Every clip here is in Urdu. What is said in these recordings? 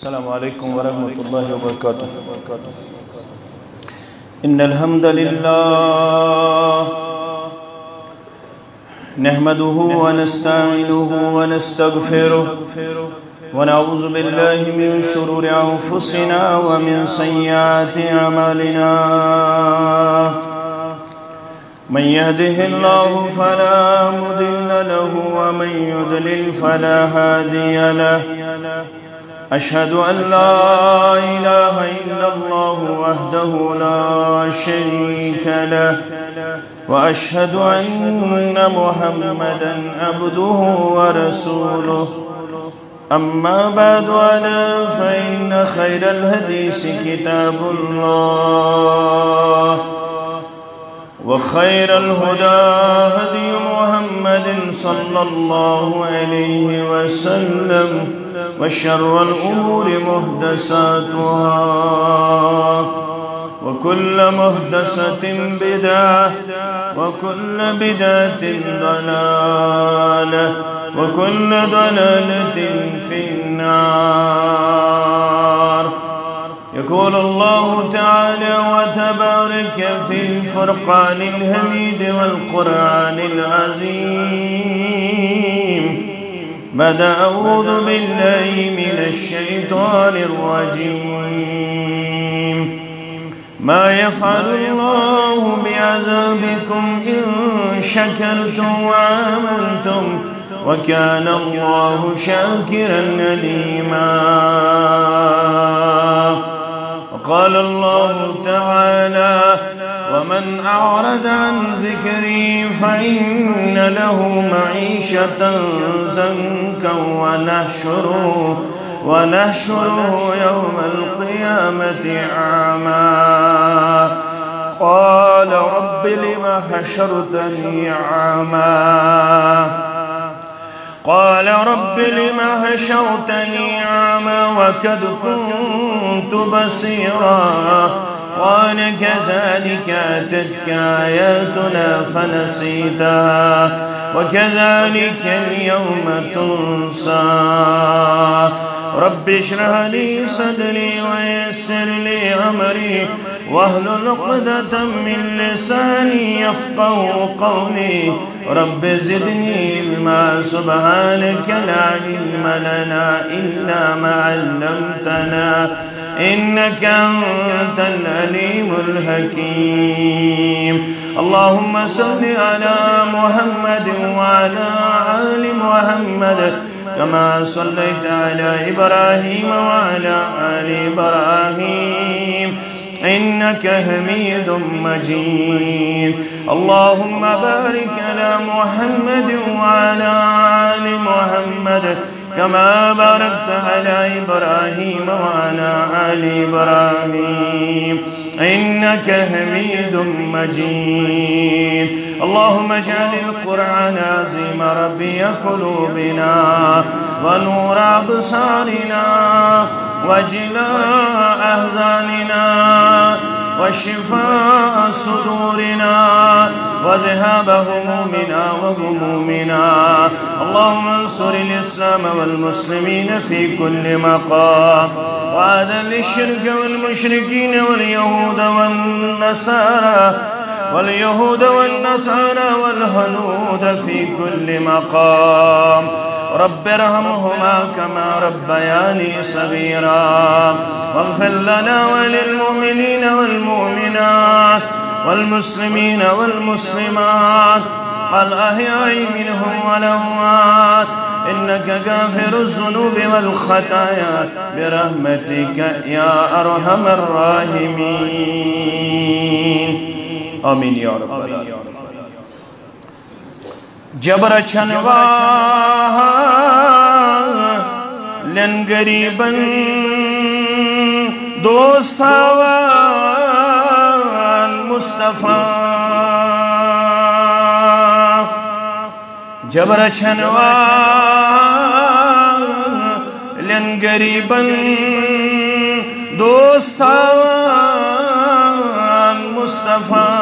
السلام عليكم ورحمة الله وبركاته. إن الحمد لله نحمده ونستعينه ونستغفره ونعوذ بالله من شرور أنفسنا ومن سيئات أعمالنا. من يهده الله فلا مضل له ومن يضلل فلا هادي له. أشهد أن لا إله إلا الله وحده لا شريك له وأشهد أن محمدا عبده ورسوله. أما بعد ألا فإن خير الحديث كتاب الله وخير الهدى هدي محمد صلى الله عليه وسلم وشر الأمور محدثاتها وكل محدثة بدعة وكل بدعة ضلالة وكل ضلالة في النار. يقول الله تعالى وتبارك في الفرقان الحميد والقرآن العظيم بعد أعوذ بالله من الشيطان الرجيم. ما يفعل الله بعذابكم إن شكرتم وآمنتم وكان الله شاكرا عليما. وقال الله تعالى ومن أعرض عن ذكري فإن له معيشة ضنكا ونحشره يوم القيامة أعمى. قال رب لم حشرتني أعمى قال رب لم حشرتني أعمى وقد كنت بصيرا. قال كذلك أتتك آياتنا فنسيتها وكذلك اليوم تنسى. رب اشرح لي صدري ويسر لي أمري واحلل عقدة من لساني يفقهوا قولي. رب زدني علما سبحانك لا علم لنا إلا ما علمتنا إنك أنت العليم الحكيم. اللهم صل على محمد وعلى آل محمد كما صليت على إبراهيم وعلى آل إبراهيم إنك حميد مجيد. اللهم بارك على محمد وعلى آل محمد كما باركت على إبراهيم وعلى آل إبراهيم إنك حميد مجيد. اللهم اجعل القرآن عظيم ربيع قلوبنا ونور أبصارنا وجلاء أحزاننا وشفاء صدورنا وذهاب همومنا وغمومنا. اللهم انصر الإسلام والمسلمين في كل مقام وأذل الشرك والمشركين واليهود والنصارى والهنود في كل مقام. رب ارحمهما كما ربياني صغيرا. واغفر لنا وللمؤمنين والمؤمنات والمسلمين والمسلمات الأحياء منهم والأموات إنك غافر الذنوب والخطايا برحمتك يا أرحم الراحمين. آمين يا رب العالمين. جبر چنوا لن غریبن دوستاوان مصطفیٰ جبر چنوا لن غریبن دوستاوان مصطفیٰ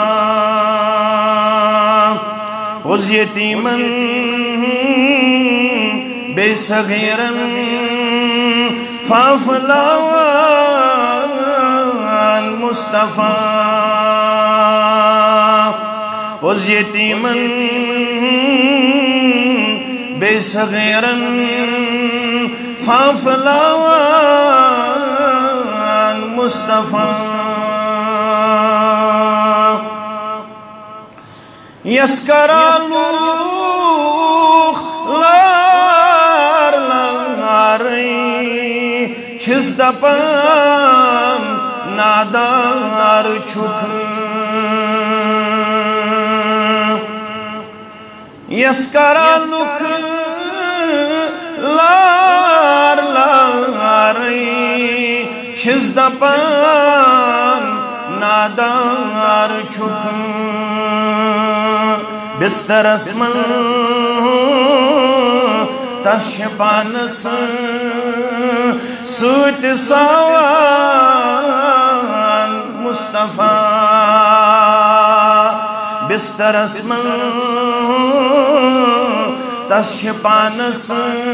خذ یتیمن بے صغیرن فافلاوان مصطفیٰ پوز یتیمن بے صغیرن فافلاوان مصطفیٰ یسکرالوخ لار لاری چھز دپان نادار چھک یسکرالوخ لار لاری چھز دپان نادار چھک بستر اسمن تشپانس سوت ساوان مصطفیٰ بستر اسمن تشپانس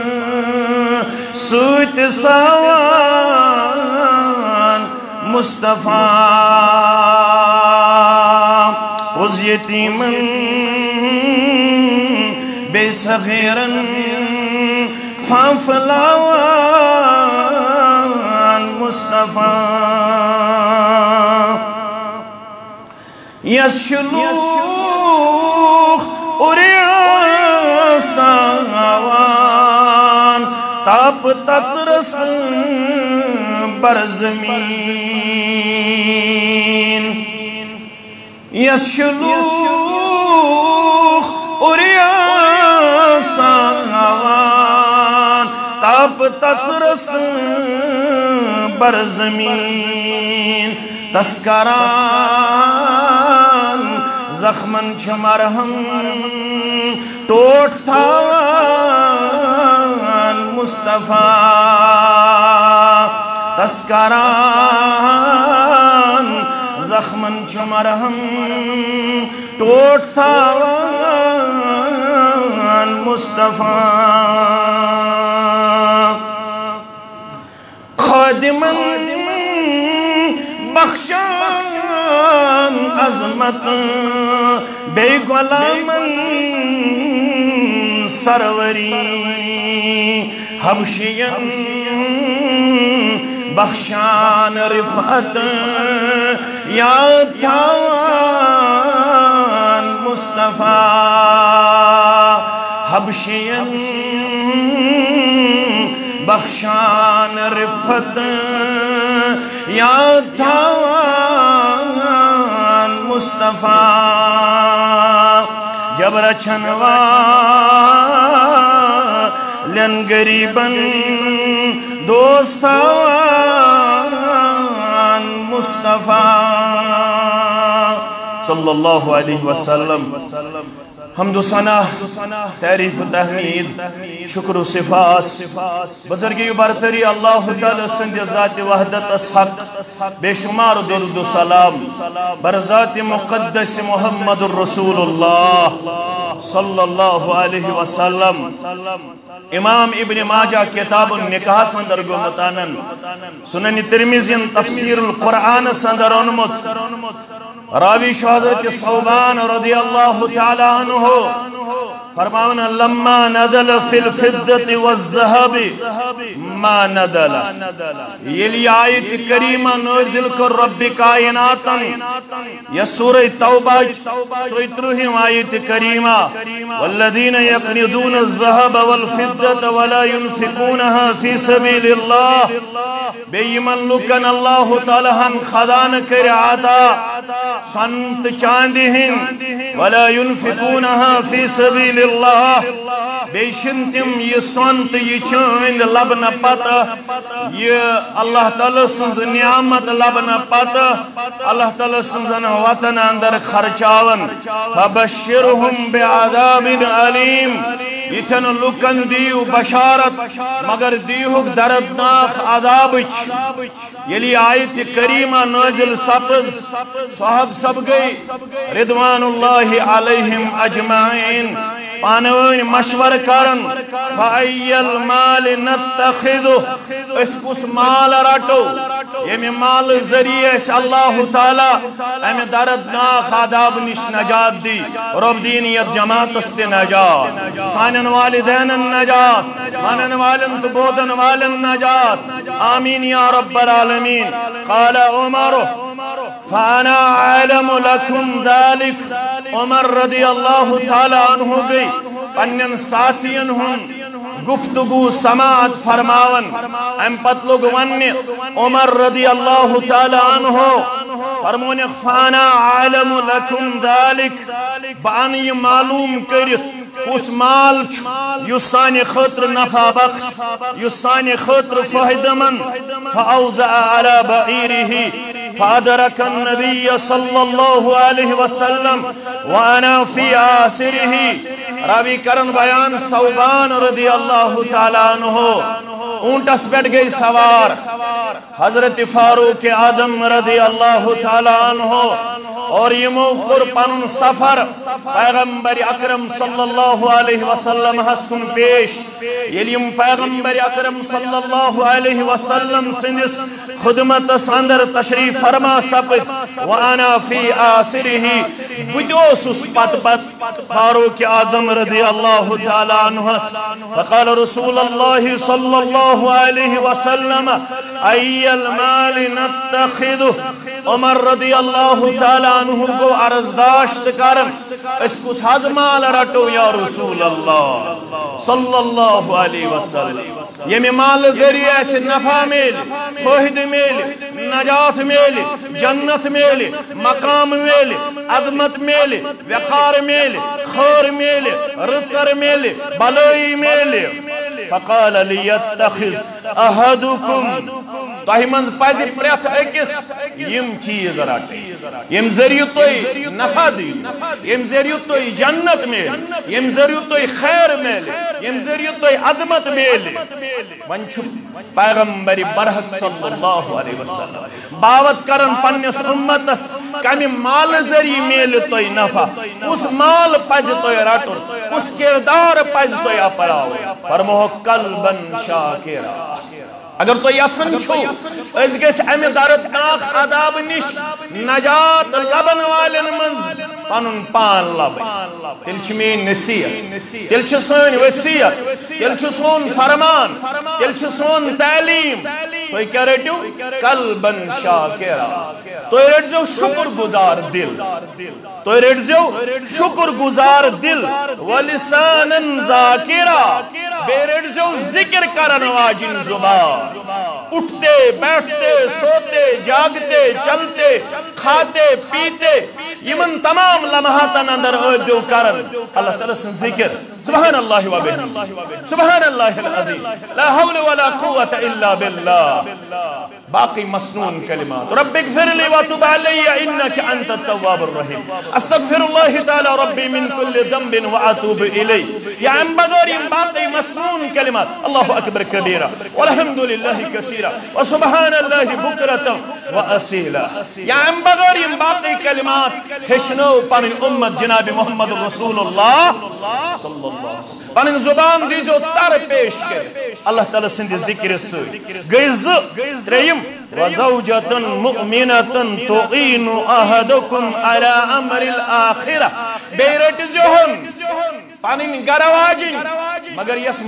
سوت ساوان مصطفیٰ اس یتیمن بے صغیرن فافلاوان مصطفیٰ یشلوخ اریاساوان تاپ تطرس برزمین یشلوخ اریاساوان تاپ تطرس برزمین تسکران زخمن چھ مرہم ٹوٹ تھاوان مصطفیٰ تسکران زخمن چھ مرہم ٹوٹ تھاوان مصطفیٰ خادمن بخشان عظمت بے غلامن سروری حبشین بخشان رفعت یاد تھاوان مصطفیٰ حبشین بخشان رفعت یاد تھاوان مصطفیٰ جب رچھنوالن غریبن دوستان مصطفیٰ صلی اللہ علیہ وسلم حمد و ثنا تعریف و تحمید شکر و صفاس بزرگی و برتری اللہ تعالی سند ذات وحدت اسحق بے شمار درود و سلام بر ذات مقدس محمد الرسول اللہ صلی اللہ علیہ وسلم امام ابن ماجہ کتاب النکاح سندر گو متانن سنن ترمذی تفسیر القرآن سندر انمت راوی حضرت صوبان رضی اللہ تعالی عنہ فرماؤنا لما ندل فی الفدت والذہب ما ندل یلی آیت کریمہ نازل کر رب کائناتا یا سورہ توبہ سویترہم آیت کریمہ والذین یقندون الذہب والفدت ولا ينفقونها فی سبیل اللہ بے یمن لکن اللہ تعالیٰ ہم خدان کر آتا سنت چاندہن ولا ينفقونها فی سبیل اللہ بے شنتم یہ سنت یہ چاند لبنا پتا یہ اللہ تعالیٰ سنز نعمت لبنا پتا اللہ تعالیٰ سنزن وطن اندر خرچاون فبشرهم بعذاب علیم یتن لکن دیو بشارت مگر دیو دردناک عذاب یلی آیت کریمہ نازل سپز صحب سب گئی رضوان اللہ علیہم اجمعین پانوین مشور کرن فَأَيَّ الْمَالِ نَتَّخِذُ اس کس مال رٹو یمی مال ذریعہ اس اللہ تعالیٰ امی دردناک عذاب نش نجات دی رب دینیت جماعت است نجات سانن والدین نجات مانن والن تبودن والن نجات آمین یا رب العالمین قال عمر فانا عالم لکم ذالک عمر رضی اللہ تعالی عنہ گئی پنن ساتھین ہن گفتگو سماعت فرماون ام پتلوگ ونی عمر رضی اللہ تعالی عنہ فرمون فانا عالم لکم ذالک بانی معلوم کرت اس مال یسانی خطر نفع بخش یسانی خطر فائدہ من فاوضع على بعیره فادرک النبی صلی اللہ علیہ وسلم وانا فی آسره راوی کرن بیان ثوبان رضی اللہ تعالیٰ عنہ اونٹس بیٹھ گئی سوار حضرت فاروق اعظم رضی اللہ تعالیٰ عنہ اور یمو پر پنن سفر پیغمبر اکرم صلی اللہ علیہ وسلم حسن پیش یلیم پیغمبر اکرم صلی اللہ علیہ وسلم سندس خدمت اندر تشریف فرما سپت وانا فی آسرہ بدوس پت پت فاروق اعظم رضی اللہ تعالیٰ عنہ فقال رسول اللہ صلی اللہ علیہ وسلم ای المال نتخذ عمر رضی اللہ تعالیٰ عنہ کو عرضداشت کرن اس کو ساز مال رٹو یا رسول اللہ صلی اللہ علیہ وسلم یہ مال ذریعہ سے نفع میل فہد میل نجات میل جنت میل مقام میل عظمت میل وقار میل خور میل رچر میل بلائی میل فقال لیتخذ احدکم تاہی منز پازی پریت اکس یم چیز راٹی یم ذریعہ توی نفع دی یم ذریعہ توی جنت میل یم ذریعہ توی خیر میل یم ذریعہ توی عظمت میل منچو پیغمبر برحق صلی اللہ علیہ وسلم باوت کرن پنیس امتس کمی مال ذریعہ میل توی نفع اس مال پاز توی راٹو اس کردار پاز توی اپڑاو فرمو قلبن شاکرہ اگر تو یسن چھو اس گیس امی دردناک عذاب نش نجات لبن والن منز پنن پان لبن تل چھ مین نصیحت تل چھ سون وصیت تل چھ سون فرمان تل چھ سون تعلیم تو کیا رٹو قلبن شاکرہ تو رٹو شکر گزار دل تو رٹو شکر گزار دل ولسانن ذاکرہ بے رٹو ذکر کرن واجن زبان اٹھتے بیٹھتے سوتے جاگتے چلتے کھاتے پیتے یمن تمام لمحاتن اندر عبدو کرن اللہ تعالیٰ سن ذکر سبحان اللہ و بحمدہ سبحان اللہ العظیم لا حول ولا قوة الا باللہ باقی مسنون کلمات رب اغفر لی وتب علی انک انت التواب الرحیم استغفر اللہ تعالی ربی من کل ذنب واتوب الی یا ام بغیر باقی مسنون کلمات اللہ اکبر کبیرہ والحمدللہ کثیرہ وسبحان اللہ بکرۃ واسیلہ یا ام بغیر باقی کلمات ہشنو پن امت جناب محمد رسول اللہ صلی اللہ علیہ وسلم پن زبان دیزو تر پیش کرے اللہ تعالی سند ذکر سے گئز تریم وزوجة مؤمنة تعين أحدكم على أمر الآخرة بيرت زهن پانین گرواجین مگر یس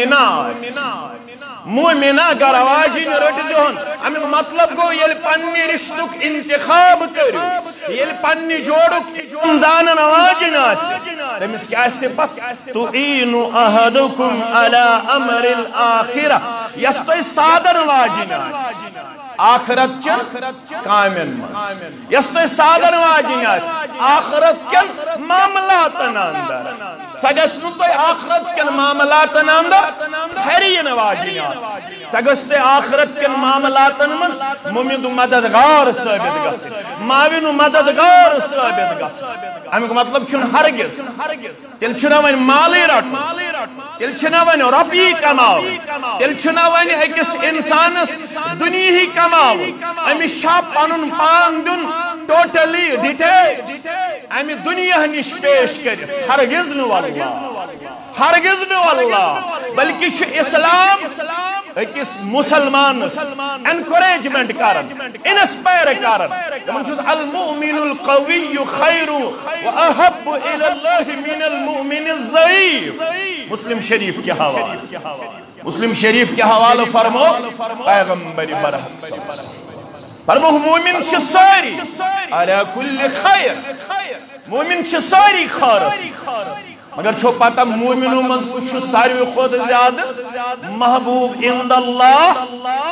مومنہ گرواجین رٹ زہن امیک مطلب گو یل پنی رشتک انتخاب کرو یل پنی جوڑک دانن واجین آسی تمس کیا صفت تعین احدکم علی امر الاخرہ یس تو سادر واجین آسی آخرت چن کامن مس یس تو سادر واجین آسی آخرت کن معاملاتن اندر سگسنو تو آخرت کن معاملاتن اندر ہرین واجین آسی سگستے آخرت کن معاملاتن من ممید مددگار ثابت گس ماوین مددگار ثابت گس امیک مطلب چھن ہرگز تیل چھنا ون مالی رٹ تیل چھنا ون رفی کماو تیل چھنا ون ایکس انسانس دنیا ہی کماو امی شاپ پانن پان دن ٹوٹلی ڈیٹیج امی دنیا نش پیش کر ہرگز نو واللہ ہرگز نہ اللہ بلکہ اسلام اکس مسلمان انکوریجمنٹ کرن انسپائر کرن تمن چھس المؤمن القوی خیر واحب الی اللہ من المؤمن الضعیف مسلم شریف کے حوالے مسلم شریف کے حوالے فرمو پیغمبر برحق صلی اللہ علیہ وسلم فرمو مومن چھ ساری علی کل خیر مومن چھ ساری خارس مگر چھو پاتا مومنوں من کچھ ساری خود زیادہ محبوب عند اللہ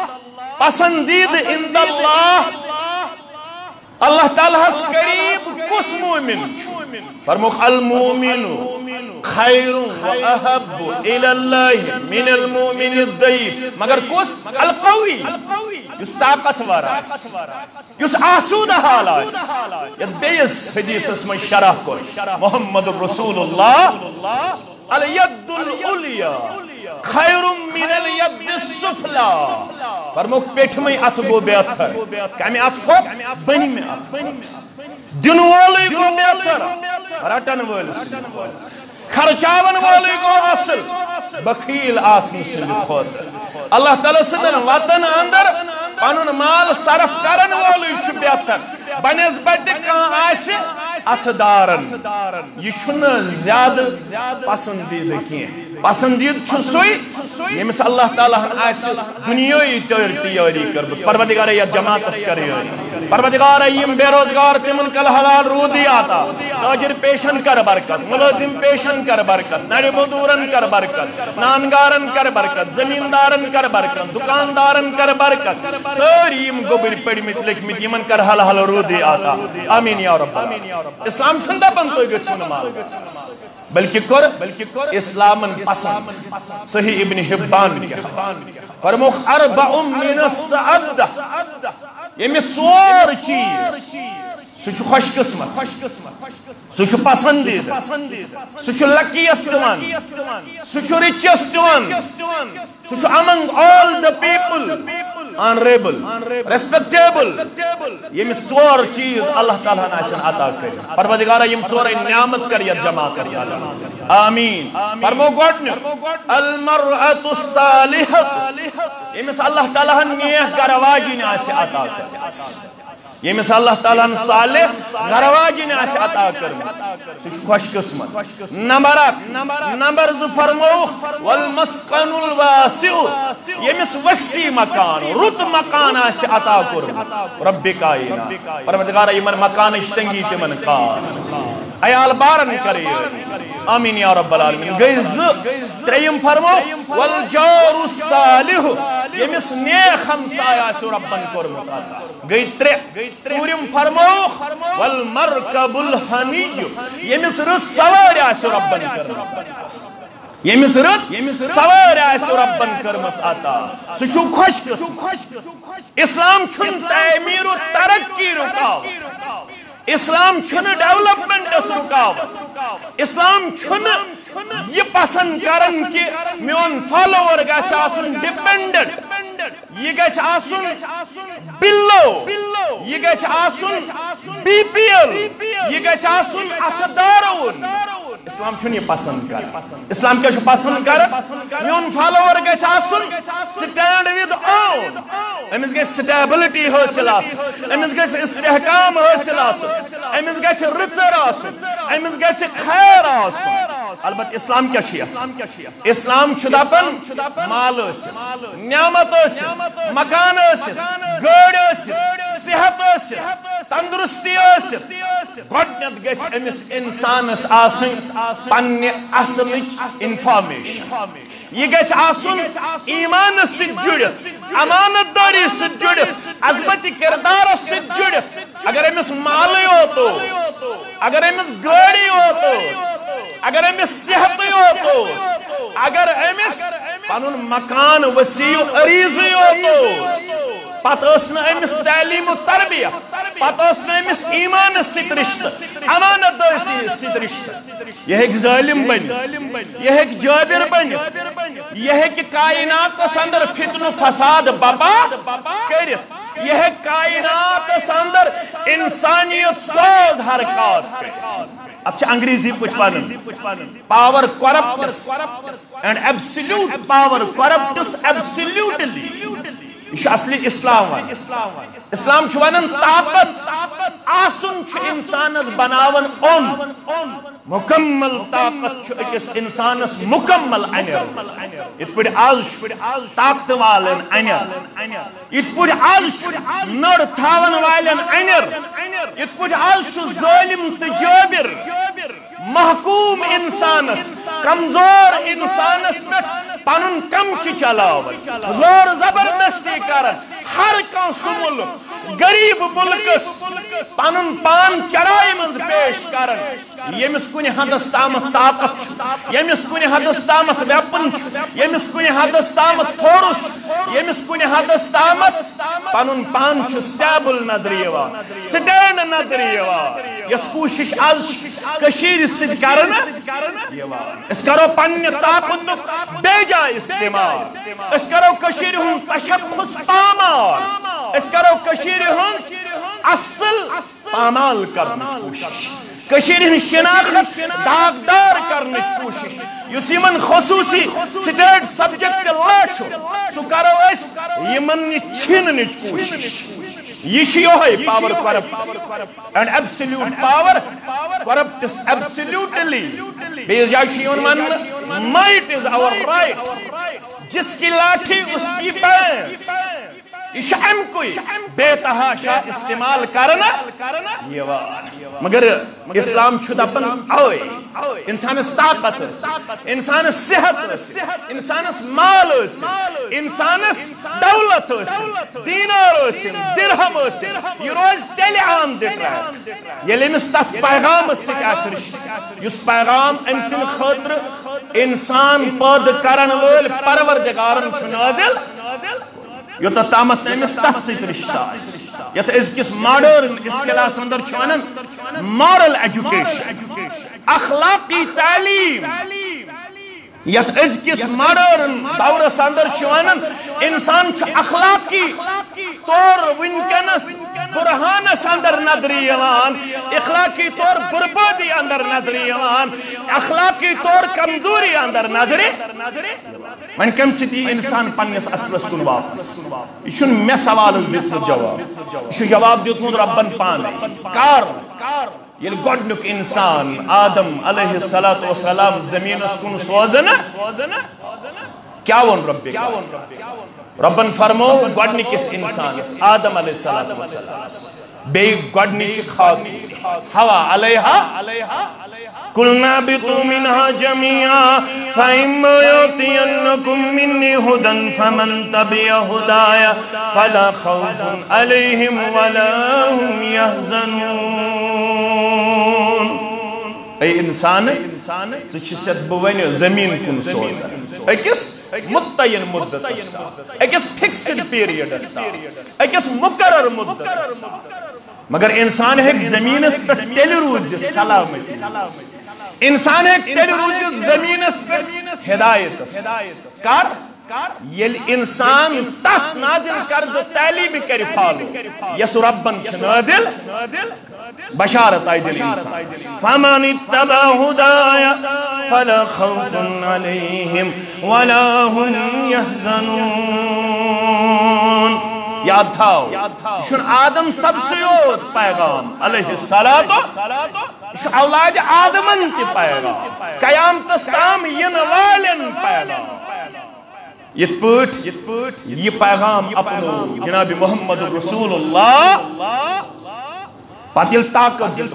پسندید عند اللہ اللہ تعالیٰ اس قریب کس مومن فرموخ المومن خیر و احب الی اللہ من المومن الضعیف مگر کس القوی یس طاقت وراس یس آسود حالاس یت بیس حدیث اسم شرح کو محمد رسول اللہ الید العلیٰ خیر من الید السفلا فرموک پیٹھ میں ات گو بیتر کمی ات کو بنی میں ات دن والی کو بیتر رٹن والی خرچاون والی کو اصل بخیل آسن سن خود اللہ تعالیٰ سندن وطن اندر پانون مال صرف کرن والی چھ بیتر بنسبت کان آسی ات دارن یہ چھن زیادہ پسندید کین پسندید چھ سوئی یمس اللہ تعالیٰ آسی دنیای تیاری کربس پروردگار یا جماعت اس کری پروردگار یم بے روزگار تمن کل حلال رودی آتا تاجر پیشن کر برکت ملازم پیشن کر برکت نڑی مدورن کر برکت نانگارن کر برکت زمیندارن کر برکت دکاندارن کر برکت ساری یم گوبر پڑی مت لکھ مت یمن کر حلال رودی آتا آمین یا رب اسلام چھندا پن تو گچھن مال بلکہ کر اسلامن پسند صحیح ابن حبان فرموخ اربع من السعدہ یمی ژور چیز سچ خوش قسمت سچ پسندید سچ luckiest one such richest one such among all the people honorable respectable یمی ژور چیز اللہ تعالیٰ نے آسن عطا کر پروردگارہ یم ژور نعمت کر یا جمع کر آمین فرمو گوڑن المرأة الصالحة یمیس اللہ تعالیٰ نیک گرواجی نے آسن عطا کر یمیس اللہ تعالیٰ صالح گرواجی نے آسن عطا کر سچ خوش قسمت نمبر زو فرمو والمسقن الواسع یمیس وسیع مکان رت مکان آسن عطا کر رب کائنا پروردگارہ یمن مکان اشتنگی تمن خاص ایال بارن کری آمین یا رب العالمین گئز تریم فرمو والجار الصالح یمیس نیک ہمسایہ آسن ربن کرمت گئی توریم فرمو والمرکب الحنی یمیس رس سوار آسن ربن کرمت یمیس رس سوار آسن ربن کرمت آتا سچو خوش اسلام چھن تعمیر و ترقی رکاو اسلام چھن ڈیولپمنٹ اس رکاو اسلام چھن یہ پسند کرن کہ میون فالوور گیس آسن ڈیپینڈنٹ یہ گیس آسن بلو یہ گیس آسن بی پی ایل یہ گیس آسن اتدارون اسلام چھن یہ پسند کر اسلام کیا چھو پسند کر میون فالوور گیس آسن سٹینڈ ود اون امس گیس سٹیبلٹی حاصل آسن امس گیس استحکام حاصل آسن امس گیس رچر آسن امس گیس خیر آسن البت اسلام کیا شیعہ اسلام چھدا پن مال آسن نعمت آسن مکان آسن گاڑ آسن صحت آسن تندرستی آسن گوڑنیت گیس امس انسانس آسن پنی اصلچ انفارمیشن یہ گیس آسن ایمان سے جڑت امانت داری سے جڑت عظمت کردار سے جڑت اگر امس مالی ہوتوس اگر امس گاڑی ہوتوس اگر امس صحت ہوتوس اگر امس پنن مکان وسیع عریضی ہوتوس پتہ اسنا امس تعلیم و تربیہ پتہ اسنا امس ایمان ست رشتہ امانت داری ست رشتہ یہ ایک ظالم بنی یہ ایک جابر بنی یہ ہے کہ کائنات اس اندر فتن و فساد بابا کرت یہ ہے کائنات اس اندر انسانیت سوز حرکات کرت اچھا انگریزی پچھ پانن power corrupts and absolute power corrupts absolutely یہ اصلی اسلام اسلام چھوانن طاقت آسن چھ انسانس بناون اون مکمل طاقت چھ اکس انسانس مکمل انیر ات پڑ آز طاقت والن انیر ات پڑ آز نڑ تھاون والن انیر ات پڑ آز ظالم تہ جابر محکوم انسانس کمزور انسانس میں پنن کم چلاون زور زبردستی کرن ہر کان سمول غریب ملکس پنن پان چرائی منز پیش کرن یمس کن حدس تامت طاقت یمس کن حدس تامت ویپن یمس کن حدس تامت فورش یمس کن حدس تامت پنن پان سٹیبل نظر یوان سٹینڈ نظر یوان یس کوشش آز کشیر سد کرن اس کرو پنہ طاقت بے جا استعمال اس کرو کشیر ہن تشخص پامال اس کرو کشیر ہن اصل پامال کرنے کوشش کشیر ہن شناخت داغدار کرنے کوشش یس یمن خصوصی سٹیٹ سبجیکٹ لاشو سو کرو اس یمن چھننے کوشش یہ power corrupt and absolute power corrupts absolutely بیس جائے مائٹ از آور رائٹ جس کی لاٹھی اس کی بینس یہ ام کوئی بے تحاشا استعمال کرنا مگر اسلام دپان اوے انسانس طاقت انسانس صحت انسانس مال انسانس دولت دینار درہم یہ روز تیلے آمد یل امس تت پیغام سک اس پیغام ام سن خاطر انسان پید کرن ول پروردگارن چھ نازل یوتا تامت امس تت ست رشتہ یت ازکس ماڈرن اصطلاح اندر ونان مارل ایجوکیشن اخلاقی تعلیم یت ازکس ماڈرن دورس اندر ونان انسان اخلاقی طور ونکنس برہانس اندر نظر یوان اخلاقی طور بربادی اندر نظر یوان اخلاقی طور کمزوری اندر نظر من کم ستی انسان پنس اصلس کن واپس یہ مے سوال دت جواب یہ جواب دیتمت ربن پانے کار یل گۄڈنیُک انسان آدم علیہ السلام زمینس کن سوزن کیا ون ربن فرمو گۄڈنِکِس انسانس آدم علیہ السلام بے گۄڈنِچ خاک ہوا علیہا قلنا بِطُوا مِنْهَا جَمِيعًا فَإِمَّا يَأْتِيَنَّكُم مِّنِّي هُدًى فَمَن تَبِعَ هُدَايَ فَلَا خَوْفٌ عَلَيْهِمْ وَلَا هُمْ يَحْزَنُونَ اے انسان ژٕ بہٕ زمین کن سوزان اکس متعین مدت اکس فکسڈ پیریڈ اکس مقرر مدت مگر انسان ہیک زمینس پہ تیل روزت سلامتی انسان ہیک تیل روزت زمینس پہ ہدایت کر یل انسان تحت نازل کرد تعلیم کر فالو یس ربن نادل بشارت آئی دل انسان فمن اتبع ہدایا فلا خوف علیہم ولا هم يحزنون یاد تھاو یہ آدم سب سیوت پیغام علیہ السلام یہ اولاد آدمن تی پیغام قیامت تام ین والن پیغام یہ پٹ یہ پیغام اپنو جناب محمد رسول اللہ پاتل طاقت دیت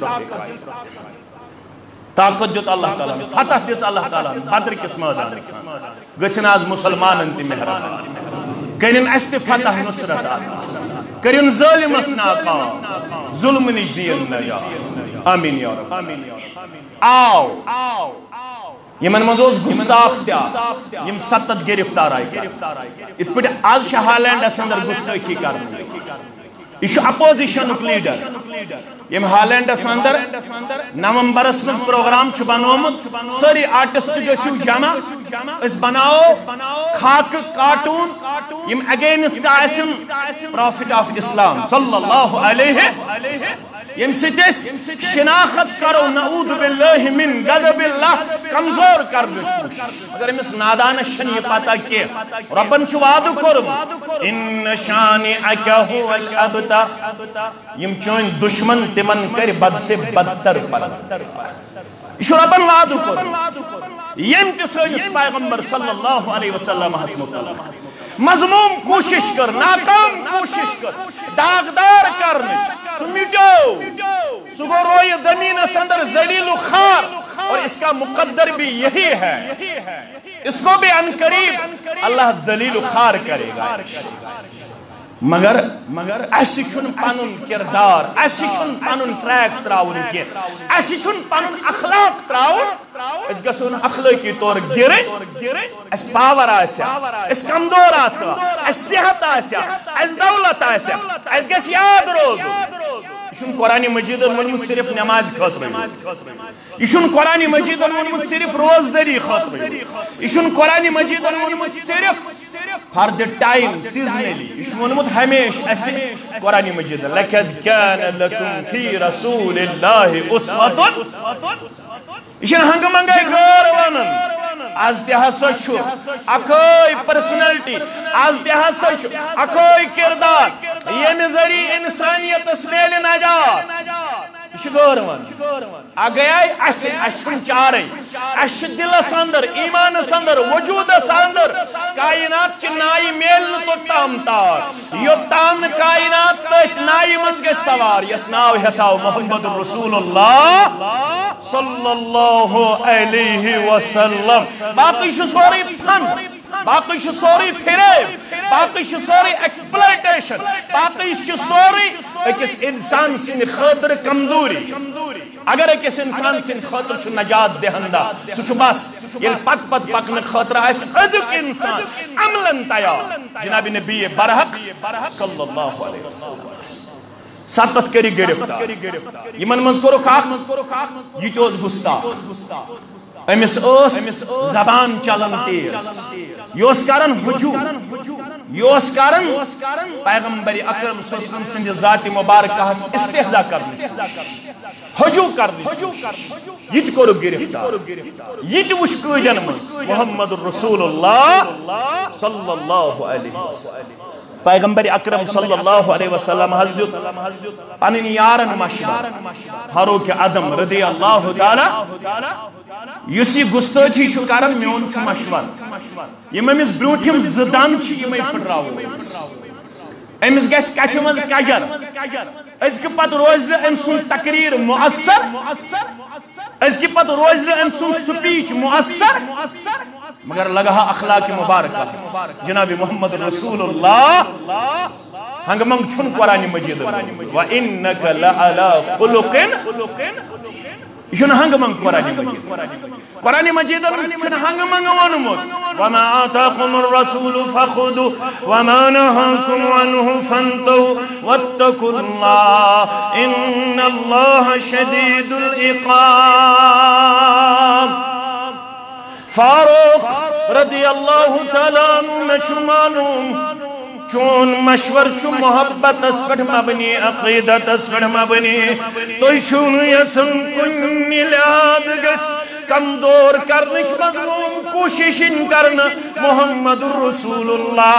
طاقت دیت اللہ تعالیٰ فتح دیت اللہ تعالیٰ بدر کس میدان گچھن آز مسلمانن تی مہربان کرن است فتح نصرت کرن ظالمس ناکام ظلم نش دین نیا آمین یا رب آو یمن منزوز گستاخ تیا یم ستت گرفتار آئی ات پٹ آز ہالینڈس اندر گستاخی کرنے یہ اپوزیشن لیڈر یم ہالینڈس اندر نومبرس من پروگرام بنومت ساری آرٹسٹ گسو جمع اس بناو خاک کارٹون یم اگینسٹ آسن پروفٹ آف اسلام صلی اللہ علیہ یم ستس شناخت کرو نعوذ باللہ من غضب اللہ کمزور کرنے کوشش اگر امس نادانس چھن یہ پتہ کہ ربن چھ وعدہ کرم ان شانئک هو الابتر یم چون دشمن تمن کر بد سے بدتر پر یہ ربن وعدہ کرم یم تہ سٲنِس پیغمبر صلی اللہ علیہ وسلم مضموم کوشش کر ناکام کوشش کر داغدار کرنے سو مٹو سو گو روی زمین اندر ذلیل و خار اور اس کا مقدر بھی یہی ہے اس کو بھی عنقریب اللہ دلیل و خار کرے گا مگر ایسی چھن پانن کردار ایسی چھن پانن ٹریک تراؤن کی ایسی چھن پانن اخلاق تراؤن اس گسون اخلاقی طور گرے اس پاور آسیا اس کمدور آسیا اس صحت آسیا اس دولت آسیا اس گس یاد روزو یہ قرآن مجید ونمت صرف نماز خاطر یہ قرآن مجید ونمت صرف روزداری خاطر یہ قرآن مجید ونمت صرف فار دی ٹائم سیزنلی یہ ونمت ہمیشہ ایسے قرآن مجید لقد کان لکم فی رسول اللہ اسوۃ یہ ہنگ منگے غور ونن آز تہ ہسا چھُ اکھے پرسنلٹی آز تہ ہسا چھُ اکھے کردار ییٚمہِ ذریعہ انسانیتس میلہِ نجات یہ چھ غور ون اگیائے چھن چارے اس دلس اندر ایمانس اندر وجودس اندر کائنات چھ نائی میلن تو تام تار یوتام کائنات تیت نائی منز گے سوار یس ناو ہتاو محمد رسول اللہ صلی اللہ علیہ وسلم باقی چھ سوری پھن باقی چھ سوری پھریب باقی چھ سوری ایکسپلائٹیشن باقی چھ سوری اکس انسان سن خاطر کمزوری اگر اکس انسان سن خاطر چھ نجات دہندہ سو چھ بس یل پت پکن خاطر آئیس ادک انسان عملاً تیار جناب نبی برحق صلی اللہ علیہ وسلم ساتت کری گرفتار یمن منز کرو کاخ یہ تو گستاخ امس زبان چلن تیز یہ کرن ہجوم یہ کرن پیغمبر اکرم صلی اللہ علیہ وسلم سند ذات مبارکہ استہزاء کرنے ہجو کرنے یہ کرو گرفتار یہ وش قیدن محمد رسول اللہ صلی اللہ علیہ وسلم پیغمبر اکرم صلی اللہ علیہ وسلم حضرت پنن یارن مشور فاروق اعظم رضی اللہ تعالی یسی گستاخی چھ کرن میون چھ مشور یم امس بروٹھم زدان چھ یمے پھٹراو امس گژھِ کتھ منٛز کجر أزکہِ پتہٕ روزِ نہٕ أمۍ سُنٛد تقریر مؤثر أزکہِ پتہٕ روزِ نہٕ أمۍ سُنٛد سپیچ مؤثر مگر لگہا اخلاق مبارکہ جناب محمد رسول اللہ ہنگ منگ چھن قرآن مجید وَإِنَّكَ لَعَلَىٰ خُلُقٍ یہ چھن ہنگ منگ قرآن مجید چھن ہنگ منگ ونمت وَمَا آتَاكُمُ الرَّسُولُ فَخُذُوهُ وَمَا نَهَاكُمْ عَنْهُ فَانْتَهُوا وَاتَّقُوا اللَّهَ إِنَّ اللَّهَ شَدِيدُ الْعِقَابِ فاروق رضی اللہ تعالیٰ عنہ میں چھو معلوم چون مشور چھو محبت اس پر مبنی عقیدت اس پر مبنی تو چھون یسن کن لحاظ گس کمدور کرنے چھ مظلوم کوششن کرنا محمد رسول اللہ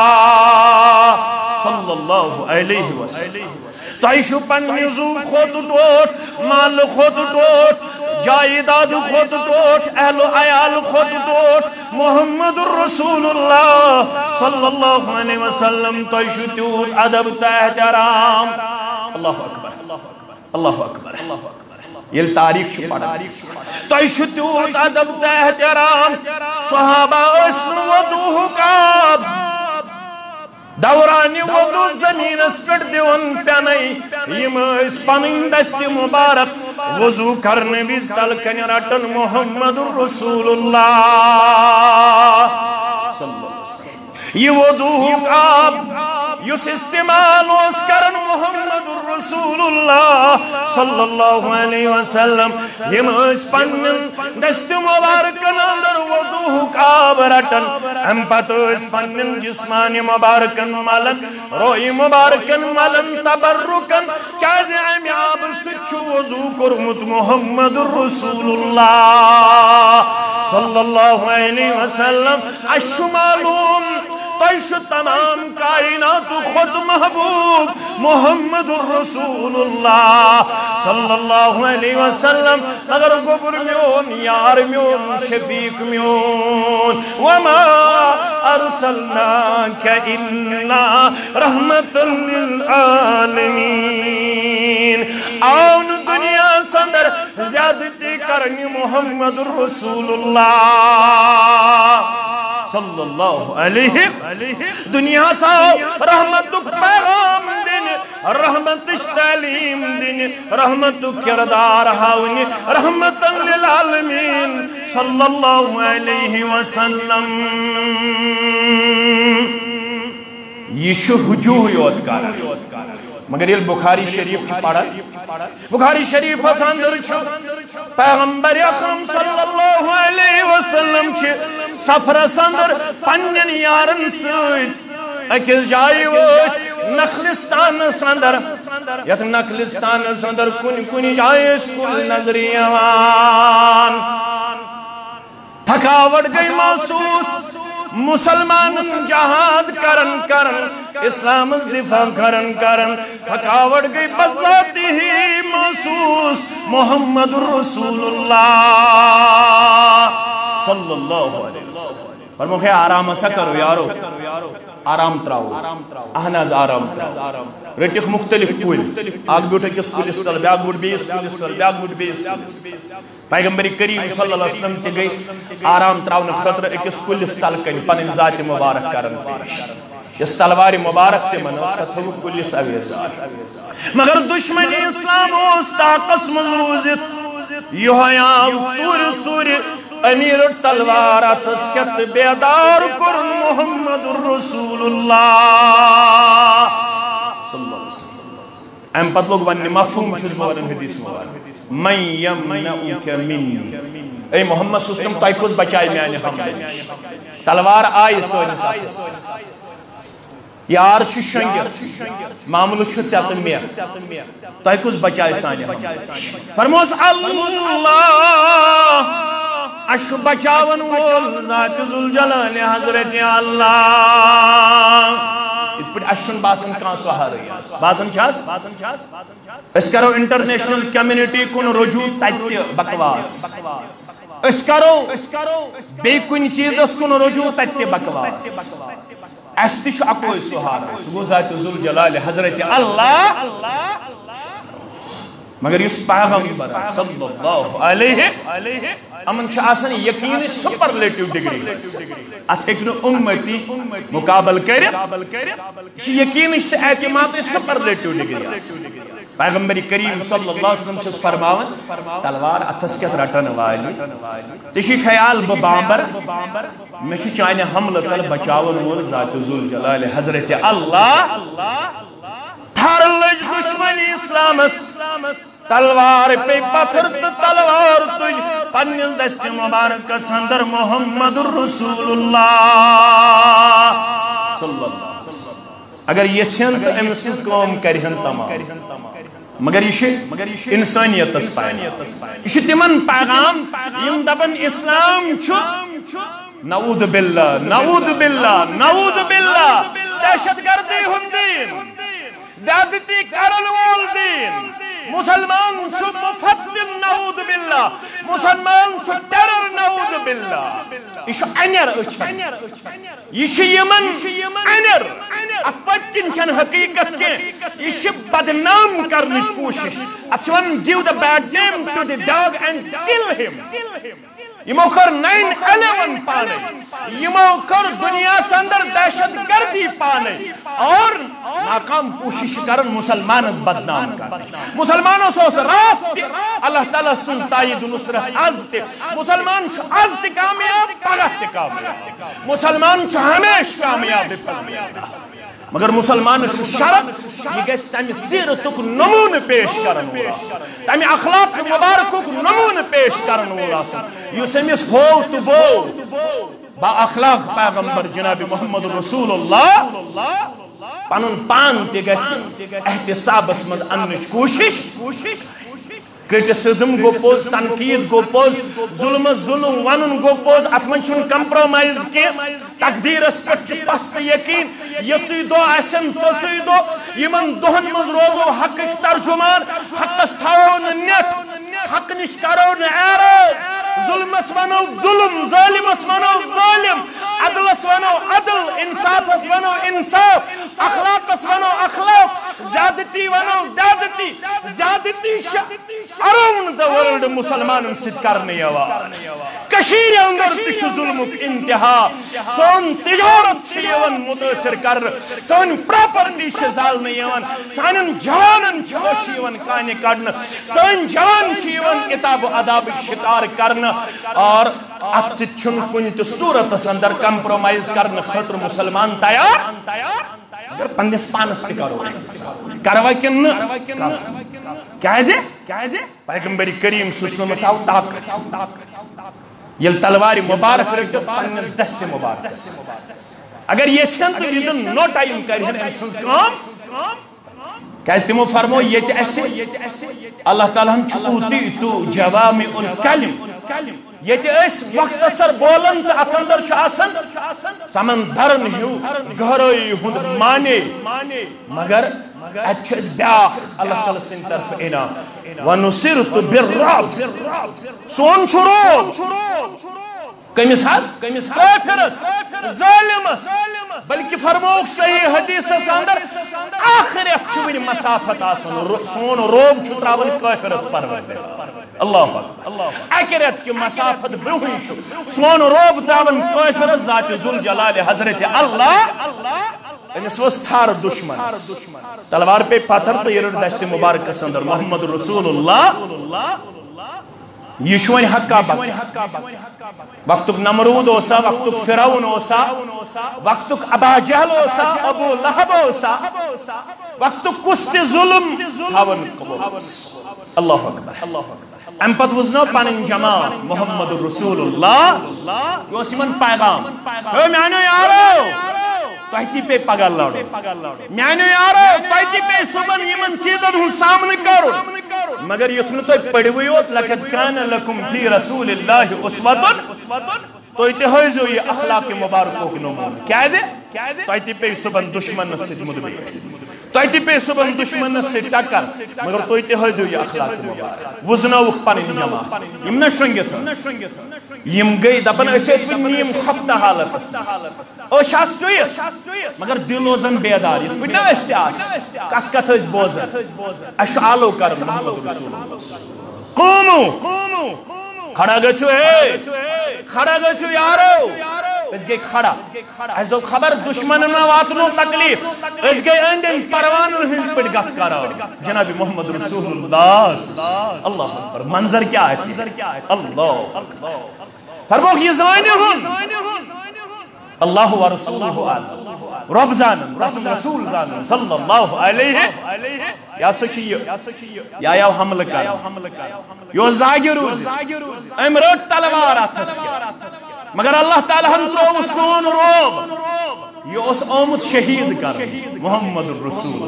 صلی اللہ علیہ وسلم تائشو پنیزو خود ٹوٹ مال خود ٹوٹ جائیداد خود ٹوٹ اہل و عیال خود ٹوٹ محمد رسول اللہ صلی اللہ علیہ وسلم تائشو تیوت عدب تحترام اللہ اکبر اللہ اکبر یہ تاریخ شو پڑھا تائشو تیوت عدب تحترام صحابہ اسم ودوہ کاب دورانی وضو زمین اس پر دیون پیانی یم اس پنن دست مبارک وضو کرنے بیز تلکن رٹن محمد رسول اللہ صلی اللہ علیہ وسلم یہ وضو کعب یس استعمال اس کرن محمد رسول اللہ صلی اللہ علیہ وسلم یم اس پنن دست مبارکن اندر وضوح کعب رٹن ام پت اس پنن جسمان مبارکن ملن روئی مبارکن ملن تبرکن کیازِ امی آب سچ وضو کرمت محمد رسول اللہ صلی اللہ علیہ وسلم اشو معلوم تیش تمام کائنات خود محبوب محمد رسول اللہ صلی اللہ علیہ وسلم اگر گبر میون یار میون شفیق میون وما ارسلناک الا رحمت للعالمین آن دنیا سندر زیادتی کرنی محمد رسول اللہ صلی اللہ علیہ دنیا ساو رحمتک پیغام دن رحمتش تعلیم دن رحمتک کردار ہاون رحمتا للعالمین صلی اللہ علیہ وسلم یہ چھو ہجوہ یود کارا مگر یہ بخاری شریف پڑھا بخاری شریف اندر چھو پیغمبر اکرم صلی اللہ علیہ وسلم چھے سفر اندر پنن یارن سوید اکس جائی ووت نخلستان اندر یت نخلستان اندر کن جائی اس کل نظریوان تھکاوٹ گئی محسوس مسلمان جہاد کرن اسلام دفاع کرن تھکاوٹ گئی بذاتی ہی محسوس محمد رسول اللہ صلی اللہ علیہ وسلم فرمو آرام سا کرو یارو آرام تراؤ اہناز آرام تراؤ رٹک مختلف کل آگ بیوٹ اکس کل استل بیاگ بیوٹ بیس کل استل بیاگ بیوٹ بیس پیغمبر کریم صلی اللہ علیہ وسلم تی گئی آرام تراؤ خطر اکس کل استل کن پنن ذات مبارک کرن پیش اس تلوار مبارک تی من ستھو کل سویزار مگر دشمن اسلام ہوستا قسم روزت یوہیاں ژور امیر تلوار اتسکت بیدار کرن محمد رسول اللہ صلی اللہ علیہ وسلم ام پت لوگ ونی مفہوم چھز مورن حدیث مبارک من یمنعک منی اے محمد صلی اللہ علیہ وسلم تائی کس بچائی میانی حمد تلوار آئی سونی ساتھ یار چھ شنگر معمولو چھ ژیتہٕ مےٚ تۄہہِ کُس بچاے سانہِ حمد فرموس اللہ اشو بچاون وول ذات ذوالجلال حضرت اللہ ات پٹ اشن باسن کان سہارٕ باسن چھاس اس کرو انٹرنیشنل کمیونٹی کن رجوع تتہِ بکواس اس کرو بے کن چیزس کن رجوع تتہِ بکواس اس تش اکوئی سہارٕ سُہ گوٚو ذات ذوالجلال حضرت اللہ مگر یس پیغمبر صلی اللہ علیہ امن چھ آسان یقینی سپرلیٹیو ڈگری ات ہیکنو امتی مقابل کرت یقینی اعتماد سپرلیٹیو ڈگری پیغمبر کریم صلی اللہ علیہ وسلم چھس فرماون تلوار اتھس کت رٹن والی ژےٚ خیال بہ بامبر مے چھ چانہ حملہ تل بچاون وول ذات ذوالجلال حضرت اللہ تھر لج دشمنی اسلامس تلوار پہ پتھر تلوار تج پنس دست مبارک اندر محمد رسول اللہ صلی اللہ علیہ وسلم اگر یژھن تو امس کام کرہن تمام مگر یہ انسانیت یہ تمن پیغام یم دپن اسلام نعوذ باللہ نعوذ باللہ نعوذ باللہ دہشت گردی ہند دین زیادتی کرن وول دین مسلمان چھو مفتن نعوذ باللہ مسلمان چھو ٹرر نعوذ باللہ یہ انیر اچھن یہ یمن انیر اپت کنچن حقیقت کے یہ بدنام کرنچ کوشش اچھون give the bad name to the dog and kill him یمو کر 9/11 پانے یمو کر دنیا سندر دہشت گردی پانے اور ناکام کوشش کرن مسلمانس بدنام کرن مسلمانوں سوس راست اللہ تعالیٰ سنز تائید نصرت عزت مسلمان چھو عزت کامیاب پگہت کامیاب مسلمان چھو ہمیش کامیاب مگر مسلمان شرط یہ گیس تمہیں سیرتک نمون پیش کرن وول تمہیں اخلاق مبارکک نمون پیش کرن وول یس امس ہو تو بو با اخلاق پیغمبر جناب محمد رسول اللہ پنن پان تہ گژھِ احتسابس مز اننٕچ کوشش کرٹسزم گو پوز تنقید گو پوز ظلم ظلم ونن گو پوز ات من چھن کمپرومائز کی تقدیرس پہ پست یقین یژی دو آسن تژی دو یمن دہن مز روزو حق ترجمان حقس تھاو نت حق نش کرو اعراض ظلمس ونو ظلم ظالمس ونو ظالم عدلس ونو عدل انصافس ونو انصاف اخلاقس ونو اخلاق زیادتی ونو زیادتی زیادتی around the world مسلمان ست کرنے یوان کشیر اندر تش ظلمک انتہا سون تجارت چھ یوان متاثر کر سون پراپرٹی چھ زالنے یوان سانن جوانن چھ وش یوان کانے کڑن سون جوان چھ یوان کتاب و اداب شکار کرن اور ات ست چھن کن تہ صورتس اندر کمپرومائز کرن خاطر مسلمان تیار اگر پنس پانس تہ کروا کن کیا دے پیغمبر کریم سوسنمس آو طاقت یل تلوار مبارک رٹ پنس دست مبارک اگر یہ چھن تو یہ نو ٹائم کرہن امسن کام کیاز تمو فرمو یہ ایسے اللہ تعالیٰ ہم چھوٹی تو جوامع الکلم یہ اس مختصر بولن تو ات اندر آسن سمندرن ہیو گہرائی ہند مانے مگر اچھا بیاخ اللہ تعالیٰ سن طرف انعام ونصرت بالرعب سون چھروب کمس کافرس ظالمس بلکہ فرموک صحیح حدیث اندر آخرت چھوین مسافت آسن سون روب چھو تراون کافرس پرور اللہ آخرت کی مسافت بروہی شو سون روب تراون کافرس ذات ذوالجلال حضرت اللہ انس وس تھار دشمن تلوار پہ پتھر تو یہ دست مبارک اندر محمد رسول اللہ یہ شوین حقا بک وقتک نمرود اوسا وقتک فرعون اوسا وقتک ابا جہل اوسا ابو لہب اوسا وقتک کست ظلم ہون قبول اللہ اکبر ام پت وزنو پانن جماعت محمد رسول اللہ جو سیمن پیغام اے میانو یارو تہتی پہ پگہ لڑو میانو یارو تہتی پہ صبح یمن چیزن ہوں سامنے کرو مگر یتن تو پڑھویوت لقد کان لکم فی رسول اللہ اسوۃ تو اتحیزو یہ اخلاق مبارکوں کی نمون کیا دے تہتی پہ صبح دشمن سے مدبی تہتی پہ صبح دشمن سے ٹکر مگر تو اتحیزو یہ اخلاق مبارک وزنوک پانی جمع یم نہ شنگت یم گئی دپن اسیس نیم خفتہ حالت اوش آستویت مگر دل وزن بیدار یہ پڑھنا استعاس کت اس بوزن اشعالو کر محمد رسول اللہ قومو کھڑا گچو کھڑا گچو یارو اس گئی کھڑا اس دو خبر دشمن نہ واتنو تکلیف اس گئی اندن پروان ہند پٹ گت کرا جناب محمد رسول اللہ اللہ اکبر منظر کیا ہے اللہ فرموک یہ زمانے ہوں اللہ و رسولہ آلہ رب زانن رسول زانن صلی اللہ علیہ یا سچی یا یو حمل کر یو زاگی روز ام رٹ تلوار آتھس مگر اللہ تعالیٰ ہم تو سون روب یہ اس آمد شہید کر محمد رسول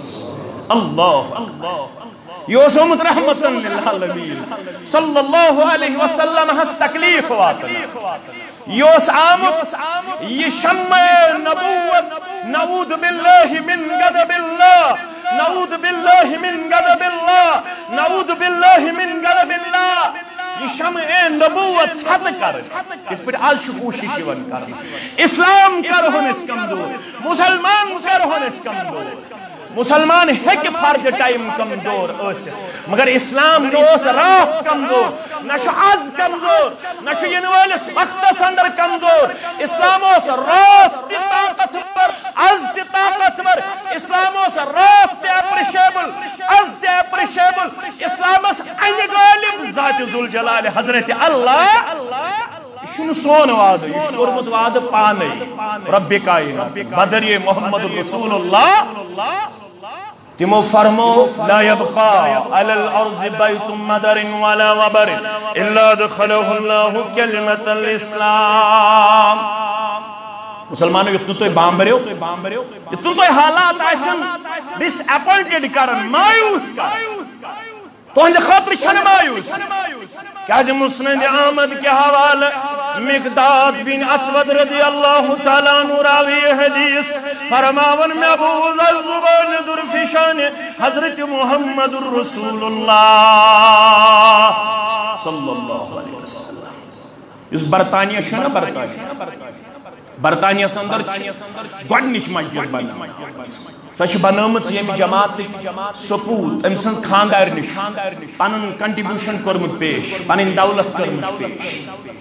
اللہ یہ اس آمد رحمت للعالمین صلی اللہ علیہ وسلم ہس تکلیف واقعا یہ اس آمد یہ شمع نبوت نعوذ باللہ من غضب اللہ نعوذ باللہ من غضب اللہ نعوذ باللہ من غضب اللہ یہ شمع نبوت چھت کر اس پر آج کوشش یوان کر اسلام کر ہونس کمزور مسلمان کر ہونس کمزور مسلمان ہیک فرد ٹائم کمزور اس مگر اسلام نوس رات کمزور نشو از کمزور نشو ینوالس مختص اندر کمزور اسلام اس رات تی طاقتور از تی طاقتور اسلام اس رات تی اپریشیبل از تی اپریشیبل اسلام اس این غالب ذات ذوالجلال حضرت اللہ چھن سون وعدہ یہ کورمت وعدہ پانے رب کائنات بدر یہ محمد رسول اللہ تمو فرمو لا يبقى على الارض بيت مدر ولا وبر الا دخله الله كلمة الاسلام مسلمانوں یتن تو بامبریو یتن تو حالات آسن ڈس اپوائنٹڈ کرن مایوس تہند خاطر چھن مایوس کیازِ مسند احمد کے حوالہ مقداد بن اسود رضی اللہ تعالیٰ عنہ راوی حدیث فرماون محبوظ الزبان ذوالفشان حضرت محمد الرسول اللہ صلی اللہ علیہ وسلم اس برطانیہ چھنا برطانیہ سندر گۄڈنِچ مسجد بنا سچ بنامت یم جماعت سپوت ام سن خاندار نش پنن کنٹریبیوشن کورمت پیش پنن دولت کورمت پیش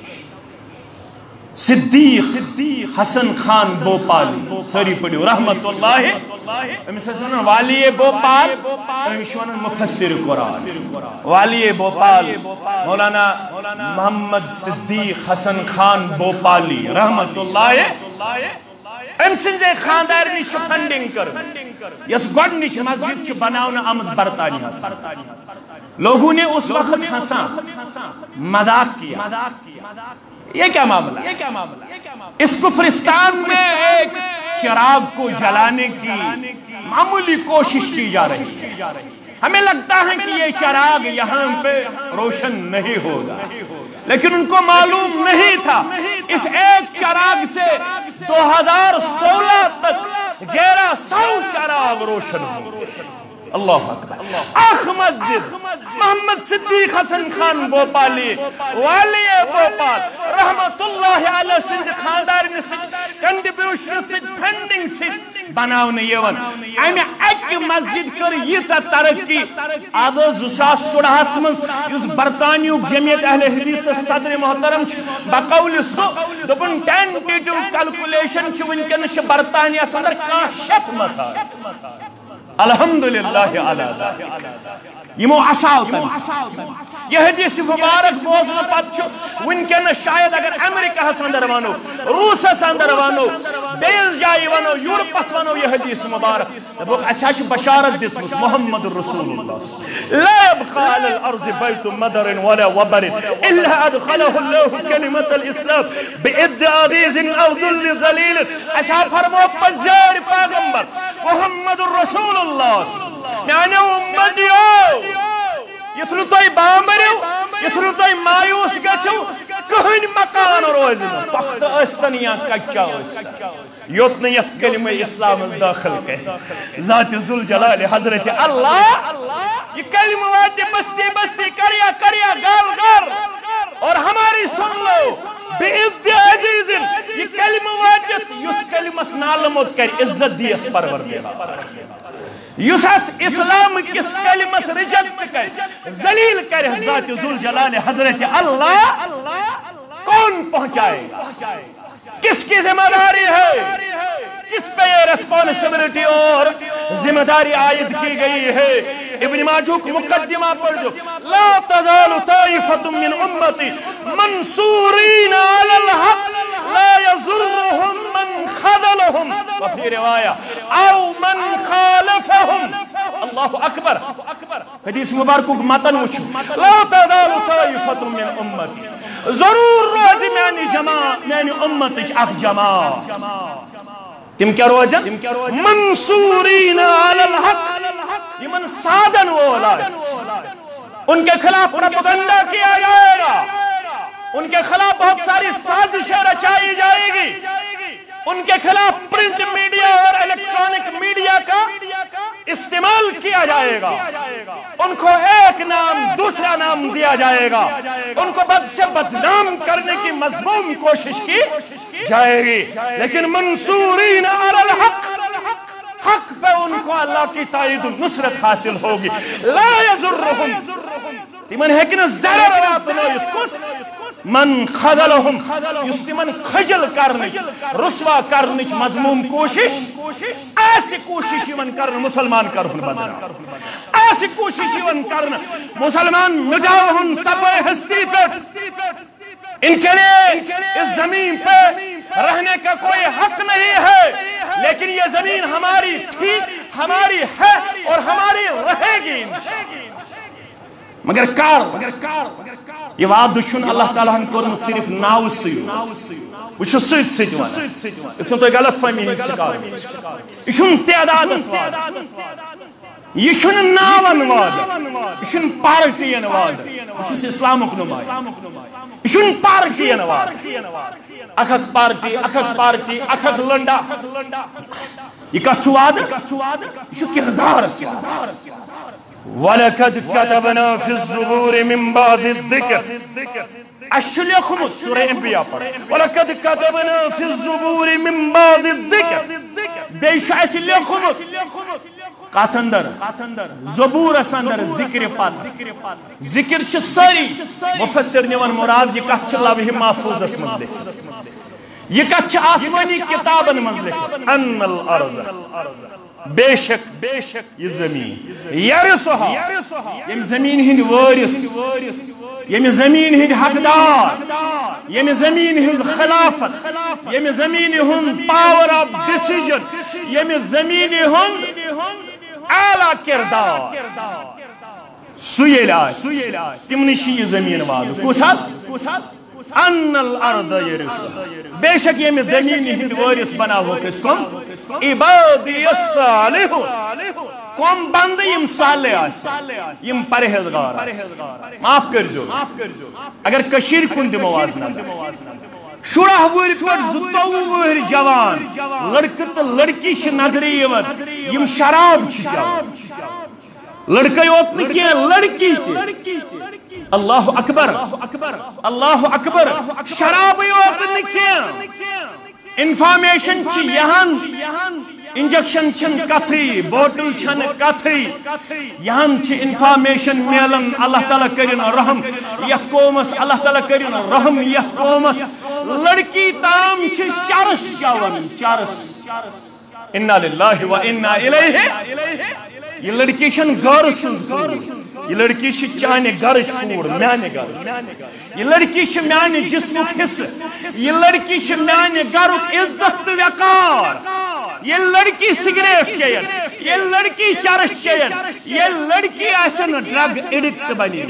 صدیق حسن خان بوپالی سری پڑھو رحمت اللہ امس والی بوپال امس مفسر قرآن والی بوپال مولانا محمد صدیق حسن خان بوپالی رحمت اللہ ام سنزے خاندار نش فنڈنگ کر یس گۄڈنِچ مسجد چھ بناونا آمز برطانیہ لوگوں نے اس وقت ہنسان مذاق کیا یہ کیا معاملہ اس کفرستان میں ایک چراغ کو جلانے کی معمولی کوشش کی جا رہی ہے ہمیں لگتا ہے کہ یہ چراغ یہاں پہ روشن نہیں ہوگا لیکن ان کو معلوم نہیں تھا اس ایک چراغ سے 2016 تک 1100 چراغ روشن ہوں اللہ اکبر آخ مسجد محمد صدیق حسن خان بوپالی والی بوپال رحمت اللہ علیہ سنز خاندار کنٹریبیوشن سے فنڈنگ سے بناونے یون امی ایک مسجد کر یہ ترقی آدھو 2014 من اس برطانیہ جمعیت اہل حدیث صدر محترم بقول سو دبن ٹینٹیٹو کیلکولیشن ونکن برطانیہ صدر 100 مساجد الحمدللہ علی ذالک یمو عصاو یہ حدیث مبارک بوزن پت چھو ونکن شاید اگر امریکہ سندر ونو روس سندر ونو بیل جائی ونو یورپس ونو یہ حدیث مبارک دبوک اساش بشارت دسمس محمد رسول اللہ لا يبقى على الارض بيت مدر ولا وبر الا ادخله الله كلمة الاسلام بإد عزيز او ذل ذليل اسا فرمو بزار پیغمبر محمد رسول اللہ یعنی امتیو یتنو توی بامبریو یتنو توی مایوس گچو کہن مکان روزن پخت استن یا کچا استن یتن یت کلمہ اسلام داخل کے ذات ذوالجلال حضرت اللہ یہ کلمہ واجہ بستی بستی کریا کریا گال گر اور ہماری سن لو بِعِزِّ عَزِیزٍ یہ کلمہ واجہ یس کلمہ سنالمت کر عزت دیس پروردگار یسات اسلام کس کلمہ سے ریجیکٹ کر ذلیل کر ذات ذوالجلال حضرت اللہ کون پہنچائے گا کس کی ذمہ داری ہے کس پہ یہ ریسپانسبلٹی اور ذمہ داری عائد کی گئی ہے ابن ماجوک مقدمہ پر جو لا تزال طائفة من امتی منصورین علی الحق لا يضرهم من خذلهم وفي رواية او من خالفهم اللہ اکبر حدیث مبارک متن وچھو لا تزال طائفة من امتی ضرور روزی میانی امت اک جماع تم کیا روزن منصورین علی الحق یہ من سادن وولا ان کے خلاف پروپیگنڈا کیا جائے گا ان کے خلاف بہت ساری سازشیں رچائی جائے گی ان کے خلاف پرنٹ میڈیا اور الیکٹرانک میڈیا کا استعمال کیا جائے گا ان کو ایک نام دوسرا نام دیا جائے گا ان کو بد سے بدنام کرنے کی مضموم کوشش کی جائے گی لیکن منصورین علی الحق حق پہ ان کو اللہ کی تائید نصرت حاصل ہوگی لا یضرہم تمن ہیکن ضرر واتنائیت کس من خذلہم یس تمن خجل کرنچ رسوا کرنچ مضموم کوشش ایسی کوشش یمن کرن مسلمان کرن بدنا ایسی کوشش یمن کرن مسلمان مجاوہن سپے ہستی پہ ان کے لیے اس زمین پہ رہنے کا کوئی حق نہیں ہے، لیکن یہ زمین ہماری تھی، ہماری ہے اور ہماری رہے گی۔ مگر یہ وعدہ چھُنہٕ اللہ تعالیٰ ہن کوٚرمُت صرف ناوٕ سۭتۍ، وہ چھُ سۭتۍ سۭتۍ ونان، یہِ چھُنہٕ تۄہہِ غلط فہمی ہُنٛد شکار، یہ چھُنہٕ تعدادس وعدٕ، یہ چھُنہٕ ناون وعدٕ، یہ چھُنہٕ پارٹین وعدٕ، بہٕ چھُس اسلامُک نمایندٕ، یہ چھُنہٕ پارٹین وعدٕ، اکھ پارٹی اکھ لنڈا، یہ کتھ چھُ وعدٕ؟ یہ چھُ کردارس وعدٕ۔ وَلَقَدْ كَتَبْنَا فِي الزُّبُورِ مِن بَعْدِ الذِّكْرِ اَشُّ لِيَخُمُت سورہ انبیاء پر وَلَقَدْ كَتَبْنَا فِي الزُّبُورِ مِن بَعْدِ الذِّكْرِ بیش ایسی لِيَخُمُت کات اندر زبورس اندر ذکر پات ذکر چھ ساری مفسر نیون مراد یہ کت چھ لوح محفوظس مز لکھت، یہ کت چھ آسمانی کتابن مز لکھت، ان الارض بے شک یہ زمین یرثها یم زمین ہند وارث، یم زمین ہند حقدار، یم زمین ہند خلافت، یم زمین ہند پاور آف ڈیسیجن، یم زمین ہند اعلی کردار، سیل آئے تمنی یہ زمین والو کس حس ان الارض یرثها بے شک یہ زمین ہند وارث بنا ہو کس کم عبادی الصالحون کم بند یم صالح آسن یم پرہیزگار آسن۔ معاف کرزو اگر کشیر کن دمو آز نظر شراہ وری پٹ زتوہ وری جوان لڑکہ تو لڑکی چھ نظر یوان یم شراب چھ جوان، لڑکہ یوت نکی لڑکی تے اللہ اکبر اللہ اکبر، شراب یوت نکی انفارمیشن چھ یہاں انجیکشن چھن کتھی بوٹل چھن کتھی یہاں چھ انفارمیشن میلن، اللہ تعالیٰ کرن رحم یت قومس، اللہ تعالیٰ کرن رحم یت قومس، لڑکی تام چھ چرس چون چرس، انا للہ و انا الیہ، یہ لڑکی چھن گھر سنز کوڑ، یہ لڑکی چھ چانے گھرچ کوڑ میانے گھر، یہ لڑکی چھ میانے جسمک حصہ، یہ لڑکی چھ میانے گھرک عزت تو وقار، یہ لڑکی سگریٹ چین، یہ لڑکی چرس چین، یہ لڑکی آسن ڈرگ ایڈکٹ بنی،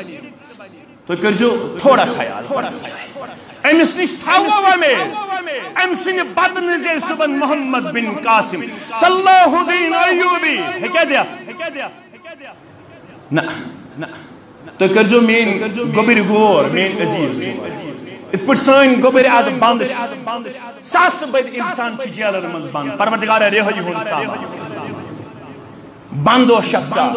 تو کرزو تھوڑا خیال امس نش تھو ومید ام سن بد نظر صبح محمد بن قاسم صلاح الدین ایوبی ہیکیا دیت نا تو کرزو مین گوبر گور مین عزیز اس پر سن گوبر از بند ساس بد انسان چھ جیلن مز بند پروردگار رہی ہن سامان بند و شخصا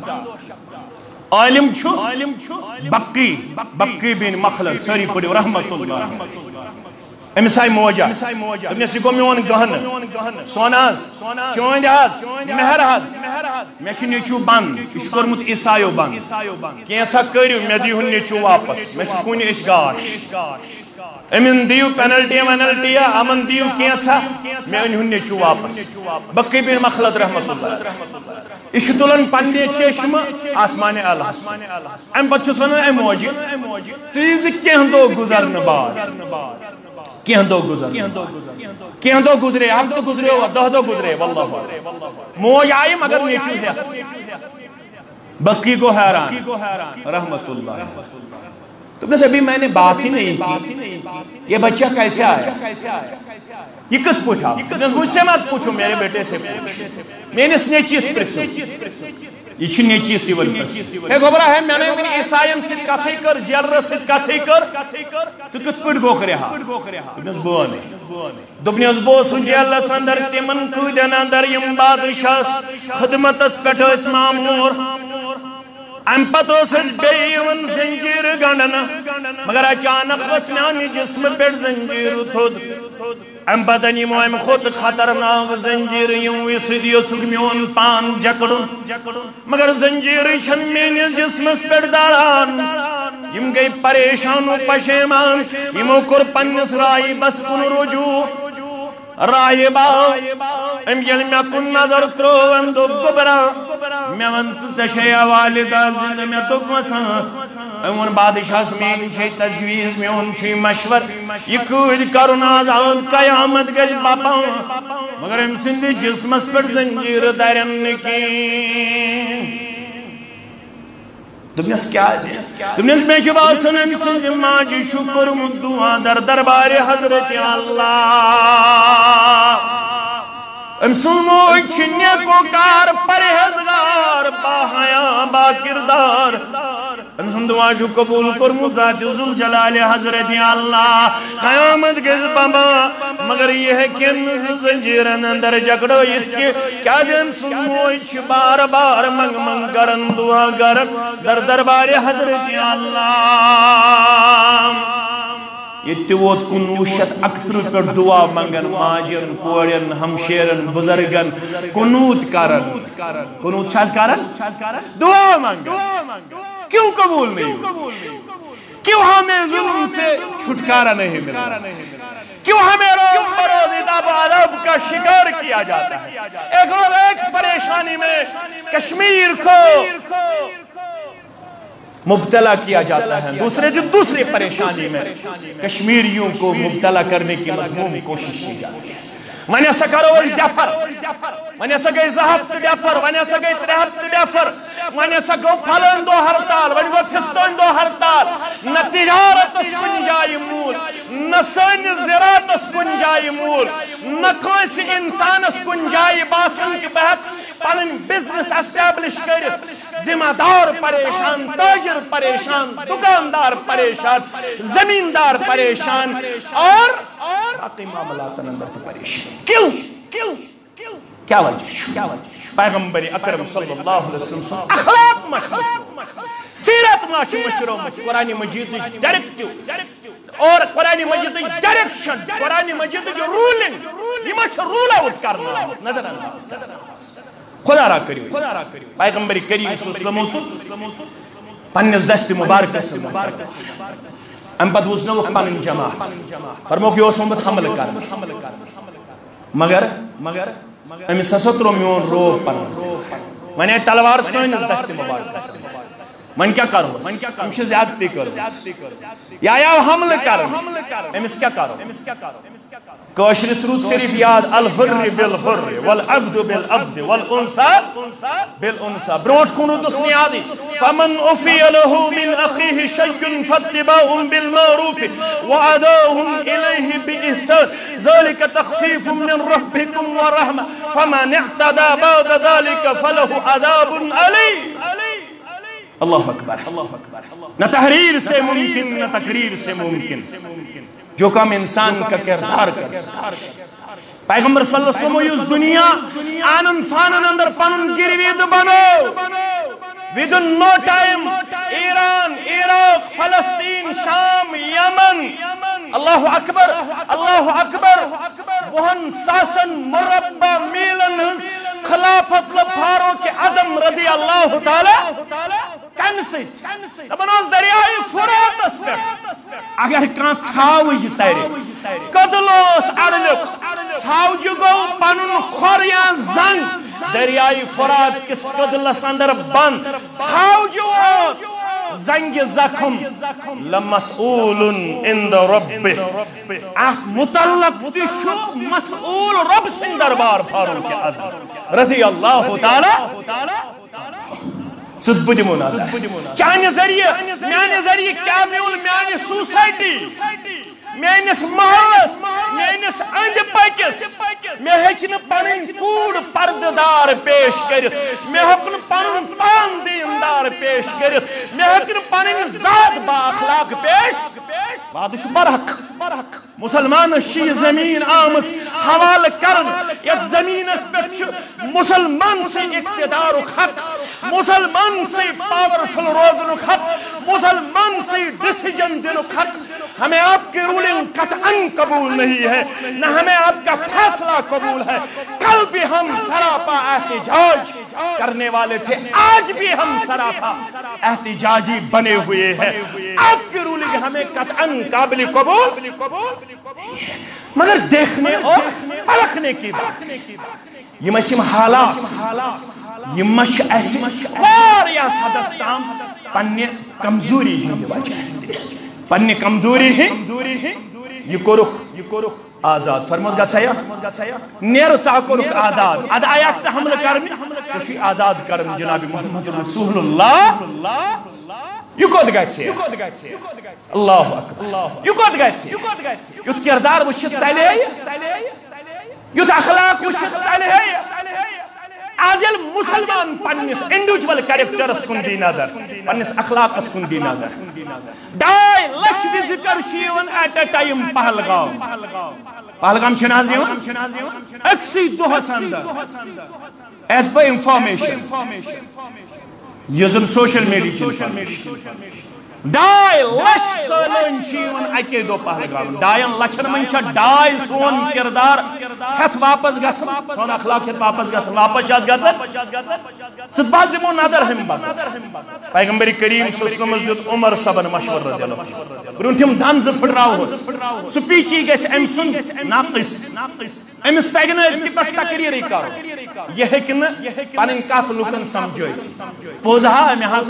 عالم چھو بقی بن مخلد ساری پڑھو رحمت اللہ امس آئی موجہ دس گو میون گہن سون حض چوند حض مہر حض مے نیچو بند یہ کورمت عیسائیو بند کینسا کرو مے دیو نیچو واپس مے کن اچ گاش امن دیو پینلٹی وینلٹی امن دیو کینسا مے ان نیچو واپس بقی بن مخلد رحمت اللہ یہ تلان پنہ چشمہ آسمان اللہ ام پتہ چھس ونان اے موجی چیز کینہ دو گزرن بعد کینہ دو گزرے ہفتہ گزرے دہ دہ گزرے واللہ موج آئی مگر نیچو ہے بقی کو حیران رحمت اللہ تو بس ابھی میں نے بات ہی نہیں کی یہ بچہ کیسے آیا یہ کس پوچھا مجھ سے مت پوچھو میرے بیٹے سے پوچھ میں نے اس نیچیس پرسو یہ چھ نیچیس یون پرس ہے گوبرہ ہے میں نے ونی عیسائین سید کتھی کر جیلر سید کتھی کر ژٕ کِتھ پٲٹھۍ گوکھ رہا دوٚپنَس دوٚپنَس بہٕ اوسُس جیلس اندر تِمن کۭتٮ۪ن اندر یِم بادشاہس خدمتس پٮ۪ٹھ ٲسۍ ماموٗر ام پتہ بیون زنجیر گنڈن مگر اچانک ؤژھ میانہِ جسم پٮ۪ٹھ زنجیر تھوٚد ام پتہ نِمو ام کھۄت خطرناک زنجیر یِموٕے سۭتۍ یوٚژھُکھ میون پان جکڑُن مگر زنجیرٕے چھنہٕ میٲنِس جسمس پٮ۪ٹھ داران یم گٔے پریشان و پشیمان یمو کوٚر پننِس رایبس کُن رجوع رایبا ام ییٚلہِ مےٚ کُن نظر ترٛوو أمۍ دوٚپ گوبرا میں ونت تشیع والدہ زندہ میں تک مسان اون بادشاہ سمین چھے تجویز میں ان چھے مشور یہ کل کرن آزاد قیامت گج باپا مگر ام سندھ جسمس پر زنجیر درن کی دنیاس کیا ہے دنیاس میں جباسن ام سندھ ماجی شکر مدعا در دربار حضرت اللہ ام سنوئی چھنے کو کار پرہزگار باحیاں با کردار ام سن دعا جو قبول کرمو ذات ذوالجلال حضرت اللہ قیامت گز بابا مگر یہ ہے کہ زنجیرن اندر جگڑو یہ کیا دن سنوئی چھ بار بار منگ منگ کرن دعا کرن در دربار حضرت اللہ یہ تیوت کنوشت اکتر پر دعا منگن ماجرن کوڑن ہمشیرن بزرگن کنوت کرن کنوت چھاز کرن دعا منگن کیوں قبول نہیں کیوں ہمیں ظلم سے چھٹکارا نہیں ملا کیوں ہمیں روز بروز عذاب عذاب کا شکار کیا جاتا ہے ایک روز ایک پریشانی میں کشمیر کو مبتلا کیا جاتا ہے دوسرے دن دوسری پریشانی میں کشمیریوں کو مبتلا کرنے کی مضموم کوشش کی جاتی ہے ونیا سا کروش ڈیفر ونیا سا گئی زہب تو ڈیفر ونیا سا گئی ترہب تو ڈیفر ونیا سا گو پھلن دو ہرتال ونیا گو پھستون دو ہرتال نہ تجارت اس کن جائی مول نہ سن زراعت اس کن جائی مول نہ کوئی انسان اس کن جائی باسن کی بحث پنن بزنس اسٹیبلش کرت ذمہ دار پریشان تاجر پریشان دکاندار پریشان زمیندار پریشان اور باقی معاملات اندر تو پریشان کیوں کیا وجہ چھو پیغمبر اکرم صلی اللہ علیہ وسلم اخلاق مشروع سیرت مشروع قرآن مجید ڈائریکٹیو اور قرآن مجید ڈائریکشن قرآن مجید جو رولنگ یہ مچھ رول آؤٹ کرنا نظر انداز خدا را کریو پیغمبر کریم صلی اللہ علیہ وسلم پنیس دست مبارک رسل ام پت وزنو پنن جماعت فرموک یہ اسمت حمل کر مگر امس ہسا ترو میون روب پن ونے تلوار سنس دست مبارک رسل من کیا کرو امش زیادتی کرو یا حمل کرو امس کیا کرو کاشر سرود صرف یاد الحر بالحر والعبد بالعبد والانسا بالانسا بروش کنو دسنی آدی فمن افی له من اخیه شیء فاتباع بالمعروف وعداهم الیه باحسان ذلك تخفیف من ربکم ورحمة فمن اعتدى بعد ذلك فله عذاب علیم اللہ اکبر نہ تحریر سے ممکن نہ تقریر سے ممکن جو کام انسان کا کردار کر پیغمبر صلی اللہ علیہ وسلم اس دنیا آنن فانن اندر پنن گروید بنو within no time Iran Iraq فلسطین شام یمن اللہ اکبر وہن ساسن مربع میلن خلافت فاروق اعظم رضی اللہ تعالی کنسٹ دبناز دریائی فرات اس پر اگر کان چھاوی تیرے کدلوس اڑلک چھاو جو گو پنن خوریان زنگ دریائی فرات کس کدلس اندر بند چھاو جو زنگ زخم لمسئول عند ربه متعلق تشو مسئول رب سن دربار فاروق اعظم رضی اللہ تعالی سد بدی مناظر چاہنے ذریعے کیا میول میانی سوسائٹی میانس محلس میانس اند پکس میں ہیچن پنن کوڑ پرددار پیش کرت میں ہکن پنن پان دیندار پیش کرت میں ہکن پنن ذات با اخلاق پیش وادش برحق مسلمان شی زمین آمس حوال کرن یت زمین اس پر مسلمان سے اقتدار حق مسلمان سے پاورفل روزن حق مسلمان سے ڈیسیجن دن حق ہمیں آپ کی رولنگ قطعاً قبول نہیں ہے نہ ہمیں آپ کا فیصلہ قبول ہے کل بھی ہم سراپا احتجاج کرنے والے تھے آج بھی ہم سراپا احتجاجی بنے ہوئے ہیں آپ کی رولنگ ہمیں قطعاً قابل قبول مگر دیکھنے اور پرکھنے کی بات یم حالات یم اس واریاس حدس تام پنہ کمزوری ہند وجہ پنہ کمزوری یہ کورک آزاد فرموس گژھیا نیرو ژا کورک آزاد اد آیاک ژٕ حملہ کرنہِ ژٕ چھُے آزاد کرن جناب محمد رسول اللہ یہ کوت گژھِ اللہ اکبر یہ کوت گژھِ یُتھ کردار وٕچھِتھ ژلے یُتھ اخلاق وٕچھِتھ ژلے آز ییٚلہِ مسلمان پننس انڈیوجول کریکٹرس کن دی نظر پننس اخلاقس کن دی نظر 2.5 لچھ visitor at a time Pahalgam چھناز اکسی دہس اندر ایز پر انفارمیشن یہ سوشل میڈیا 2.5 لچھ سالن اکی دو پہلگام 2.5 لچھن من 2.5 سون کردار ہتھ واپس گھن سون اخلاق ہتھ واپس گھن واپس ست باز دمو نظر ہم پیغمبر کریم صلی اللہ علیہ وسلم دیت عمر صبن مشور رضی اللہ برونٹھم دنز پھڑراو سپیچی گژھِ ام سند ناقص امس تگہ نہ تقریر کرو یہ ہیکہ پنن کت لکن سمجھائت پوزہا مے حظ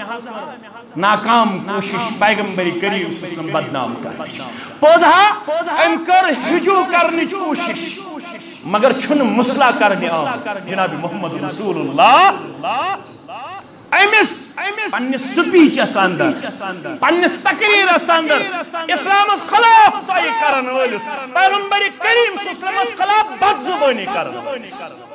ناکام کوشش پیغمبر کریم صلی اللہ علیہ وسلم بدنام کر پوزہا ام کر ہجو کرنچ کوشش مگر چھن مسئلہ کرنے آو جناب محمد رسول اللہ امس پنس سپیچ اندر پنس تقریر اندر اسلام خلاف سائی کرن ولس پیغمبر کریم صلی اللہ علیہ وسلم خلاف بد زبانی کرن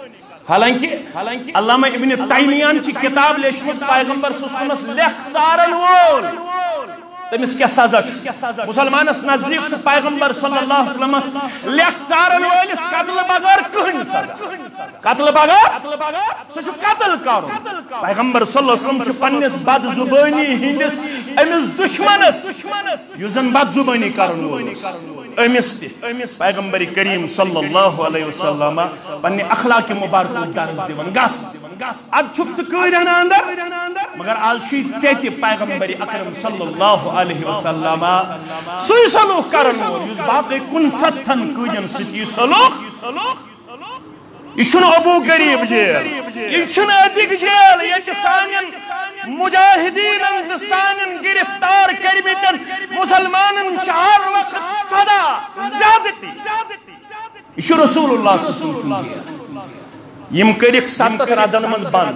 حالانکہ علامہ ابن تیمیان چی کتاب لیشمت پیغمبر صلی اللہ علیہ وسلم لکھ ژارن وول تمس کیا سزا مسلمانس نزدیک چھ پیغمبر صلی اللہ علیہ وسلم لکھ ژارن وولس قتل بغیر کہن سزا قتل بغیر سہ قتل کرو پیغمبر صلی اللہ علیہ وسلم چھ پنس بد زبانی ہندس امس دشمنس یس زن بد زبانی کرن وولس امس پیغمبر کریم صلی اللہ علیہ وسلم پنہ اخلاق مبارک درس دون گس اد چھک ژٕ اندر مگر آز چھی ژےٚ تہِ پیغمبر اکرم صلی اللہ علیہ وسلم سُے سلوک کرن وول یُس باقی 69 قٲدٮ۪ن سۭتۍ یہِ سلوک یہ چھُنہٕ ابو غریب جیل یہ چھُنہٕ ادک جیل ییٚتہِ سانٮ۪ن مجاہدیٖنن تہٕ سانٮ۪ن گرفتار کٔرمٕتٮ۪ن مسلمانن چھِ ہر وقت سدا زیادتی یہ چھُ رسول اللہ صلی اللہ علیہ وسلم یم کرک 7 ردن من بند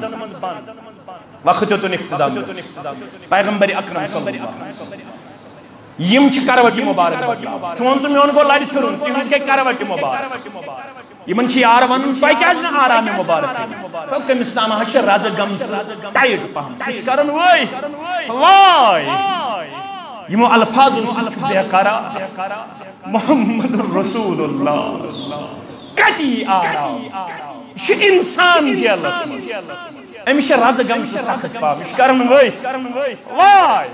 وقت یوتن اقتدام پیغمبر اکرم صلی اللہ علیہ وسلم یم چھ کروٹی مبارک چون تو میون گو لڑ پھرن تہنز گئی کروٹی مبارک یمن چھ یار ون تہ کیاز نہ آرام مبارک تو کمس نام ہش رز گم ٹائٹ پہم سش کرن وای یمو الفاظ سچ بے کرا محمد رسول اللہ کتی آرام یہ انسان جیلس مز امس رز گم سخت پام یہ کرن وای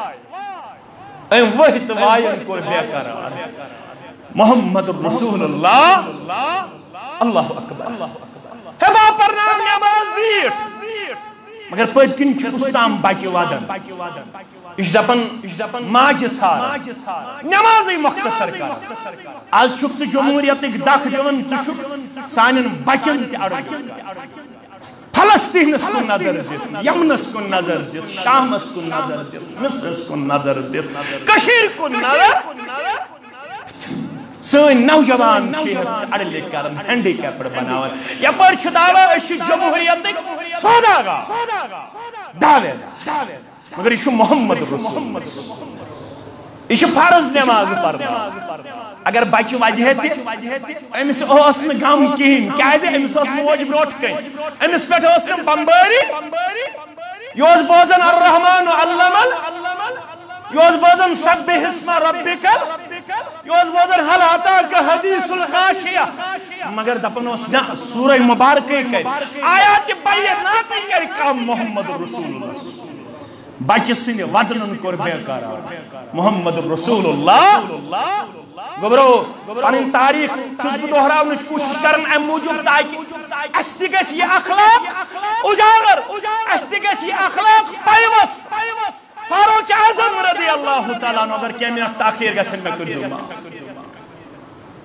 ام وحت وائن کو بے قرار محمد رسول اللہ اللہ اکبر ہما پر نام نماز زیٹ مگر پت کن استام بچہ ودن یہ دپن ماجہ ژھار نمازی مختصر کر آج چھک جمہوریت دکھ دون سان بچن تہ اڑ فلسطینس کن نظر دت یمنس کن نظر دت شامس کن نظر دت مصرس کن نظر دت کشیر کن نظر سن نوجوان اڑل کرن ہینڈی کیپڈ بناون یپر چھ دعوی اس جمہوریت سوداگار دعوے مگر یہ محمد رسول یہ فرض نماز پرنا اگر بچہ وجہ امس غم کہین کیازِ امس موج بروٹ کن امس پہ بمباری یہ بوزن الرحمن علم یہ بوزن سبح اسم ربک یہ بوزن هل اتاک حدیث الغاشیہ مگر دپن نا سورہ مبارک کر آیات بینات کر کم محمد رسول اللہ بچہ سن ودنن کور بے قرار محمد رسول اللہ گبرو پن تاریخ چھس بہ دہراونچ کوشش کرن ام موجود تاکہ اس تہ گژھِ یہ اخلاق اجاگر اس تہ گژھِ یہ اخلاق پیوست فاروق اعظم رضی اللہ تعالیٰ عنہ اگر کیمیا تاخیر گژھن میں کر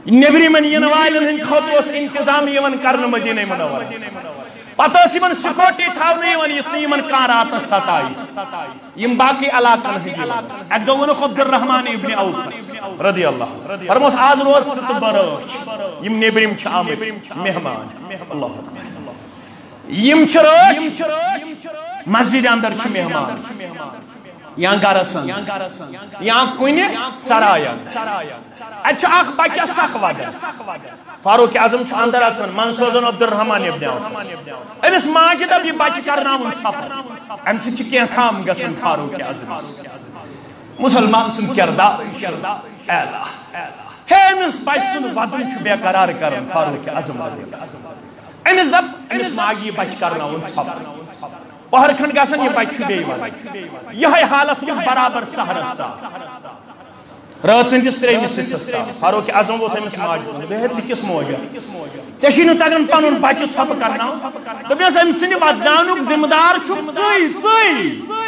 نیبرمن ین والن ہند خطر انتظام یون کرنے مدینہ منورہ پتہ یمن سکیورٹی تھاونہ یمن کان رات ستائی یم باقی علاقن ہند اک دو ونک عبد الرحمن ابن عوف رضی اللہ فرموس آز روز ژٕ برٲچ یم نیبرم چھ آمت مہمان اللہ یم چھ رٲچھ مسجد اندر چھ مہمان یا گرسن یا کن سراین اتھ اخ بچہ سخ ودن فاروق اعظم اندر اچان من سوزن عبد الرحمن ابن عوف امس ماجہ دپ یہ بچہ کرناون ژھپر ام سۭتۍ چھِ کینٛہہ کھام گژھان فاروق اعظمس مسلمان سُنٛد کردار اعلیٰ ہے امس بچہ سُنٛد ودن چھُ بے قرار کران فاروق اعظم امس دپ امس ماجہ یہ بچہ کرناون ژھپر پہر کھنڈ گژھان یہ بچہ بیٚیہِ یہ حالت یُس برابر سہرس تام رات سندس ترٛیمِس حصس تام فاروق اعظم ووت أمِس ماجہِ کُن ہے ژٕ کِس موجا ژےٚ چھُے نہٕ تگان پنُن بچہ ژھۄپہٕ کرناوُن دوٚپنس أمۍ سٕنٛدِ وزناونُک ذمہٕ دار چھُکھ ژٕے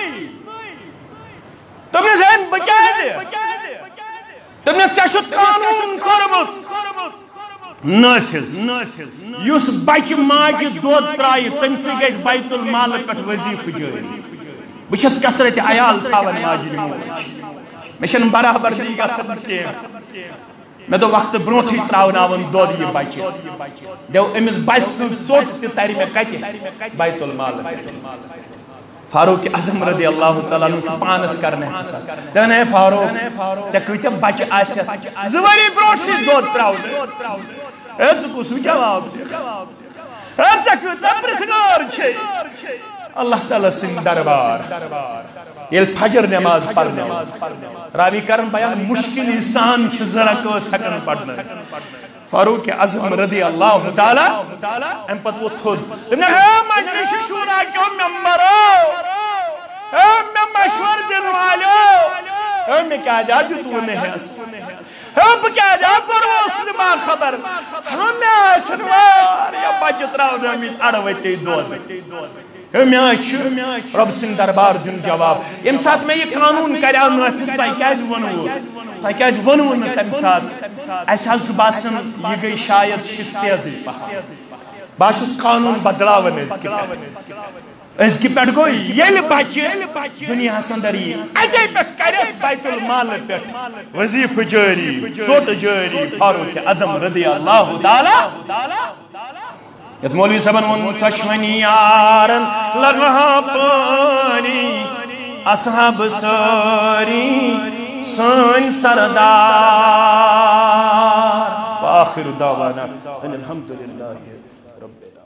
دوٚپنس ہے بہٕ کیٛازِ دوٚپنس ژےٚ چھُتھ قانوٗن کوٚرمُت نافذ یُس بچہ ماجہ دۄد ترایہِ تٔمۍ سٕے گژھِ بیت المال پٮ۪ٹھ وظیفہٕ جٲری بہٕ چھَس کثرت عیال تھاوان ماجہِ موج مےٚ چھَنہٕ برابردی گژھان کینٛہہ مےٚ دوٚپ وقتہٕ برونٛٹھٕے ترٛاوناوُن دۄد یہِ بچہ دیو أمِس بچہِ سٕنٛز ژوٚٹ تہِ ترِ مےٚ کتہِ بیت المال پٮ۪ٹھ فاروق اعظم رضی اللہ تعالیٰ عنہ چھُ پانس کران احتساب دپان ہے فاروق ژےٚ کۭتیاہ بچہ آسٮ۪تھ 2 ؤری برونٛٹھ چھُے دۄد ترٛاوُن ہے ژٕ کُس جواب ہے ژےٚ کۭژاہ پرژھگار چھے اللہ تعالیٰ سٕنٛدۍ دربار ییٚلہِ فجر نٮ۪ماز پرنٲو راوی کرن بیان مشکلی سان چھِ 2 رکٲژ ہٮ۪کان پرنٲوِتھ فاروق اعظم رضی اللہ تعالیٰ امہ پتہٕ ووٚتھ تھوٚد دوٚپُن ہے مجلس شورا کیو ممبرو ہے مےٚ مشور دِنہٕ والیو ہے مےٚ کیٛازِ آو دیُتوٕ نہٕ ہٮ۪س ہے بہٕ کیٛازِ آو کوٚروُس نہٕ باخبر ہا مےٚ آسن واریاہ بچہ ترٛاونٲومٕتۍ اڑوتے دۄد ہے مےٚ چھُ رۄب سٕنٛدۍ دربار دِیُن جواب ییٚمہِ ساتہٕ مےٚ یہِ قانوٗن کریو نٲفِظ تۄہہِ کیٛازِ ووٚنوُ تۄہہِ کیٛازِ ووٚنوُ نہٕ تَمہِ ساتہٕ اَسہِ حظ چھُ باسان یہِ گٔے شاید شِک تیزٕے پہن بہٕ حظ چھُس قانوٗن بدلاوان أزکہِ پٮ۪ٹھ گوٚو ییٚلہِ بچہِ دُنیاہس انٛدر یی اَتے پٮ۪ٹھ کرٮ۪س بیت المالہٕ پٮ۪ٹھ وظیفہٕ جٲری ژوٚٹ جٲری فاروق اعظم رضی اللہ تعالیٰ یتھ مولوی صٲبن ووٚن ژۄشوٕنی یارن لگہا پٲنی اصحاب سٲری سٲنۍ سردار وآخر دعوانا ان الحمد للہ رب العالمین.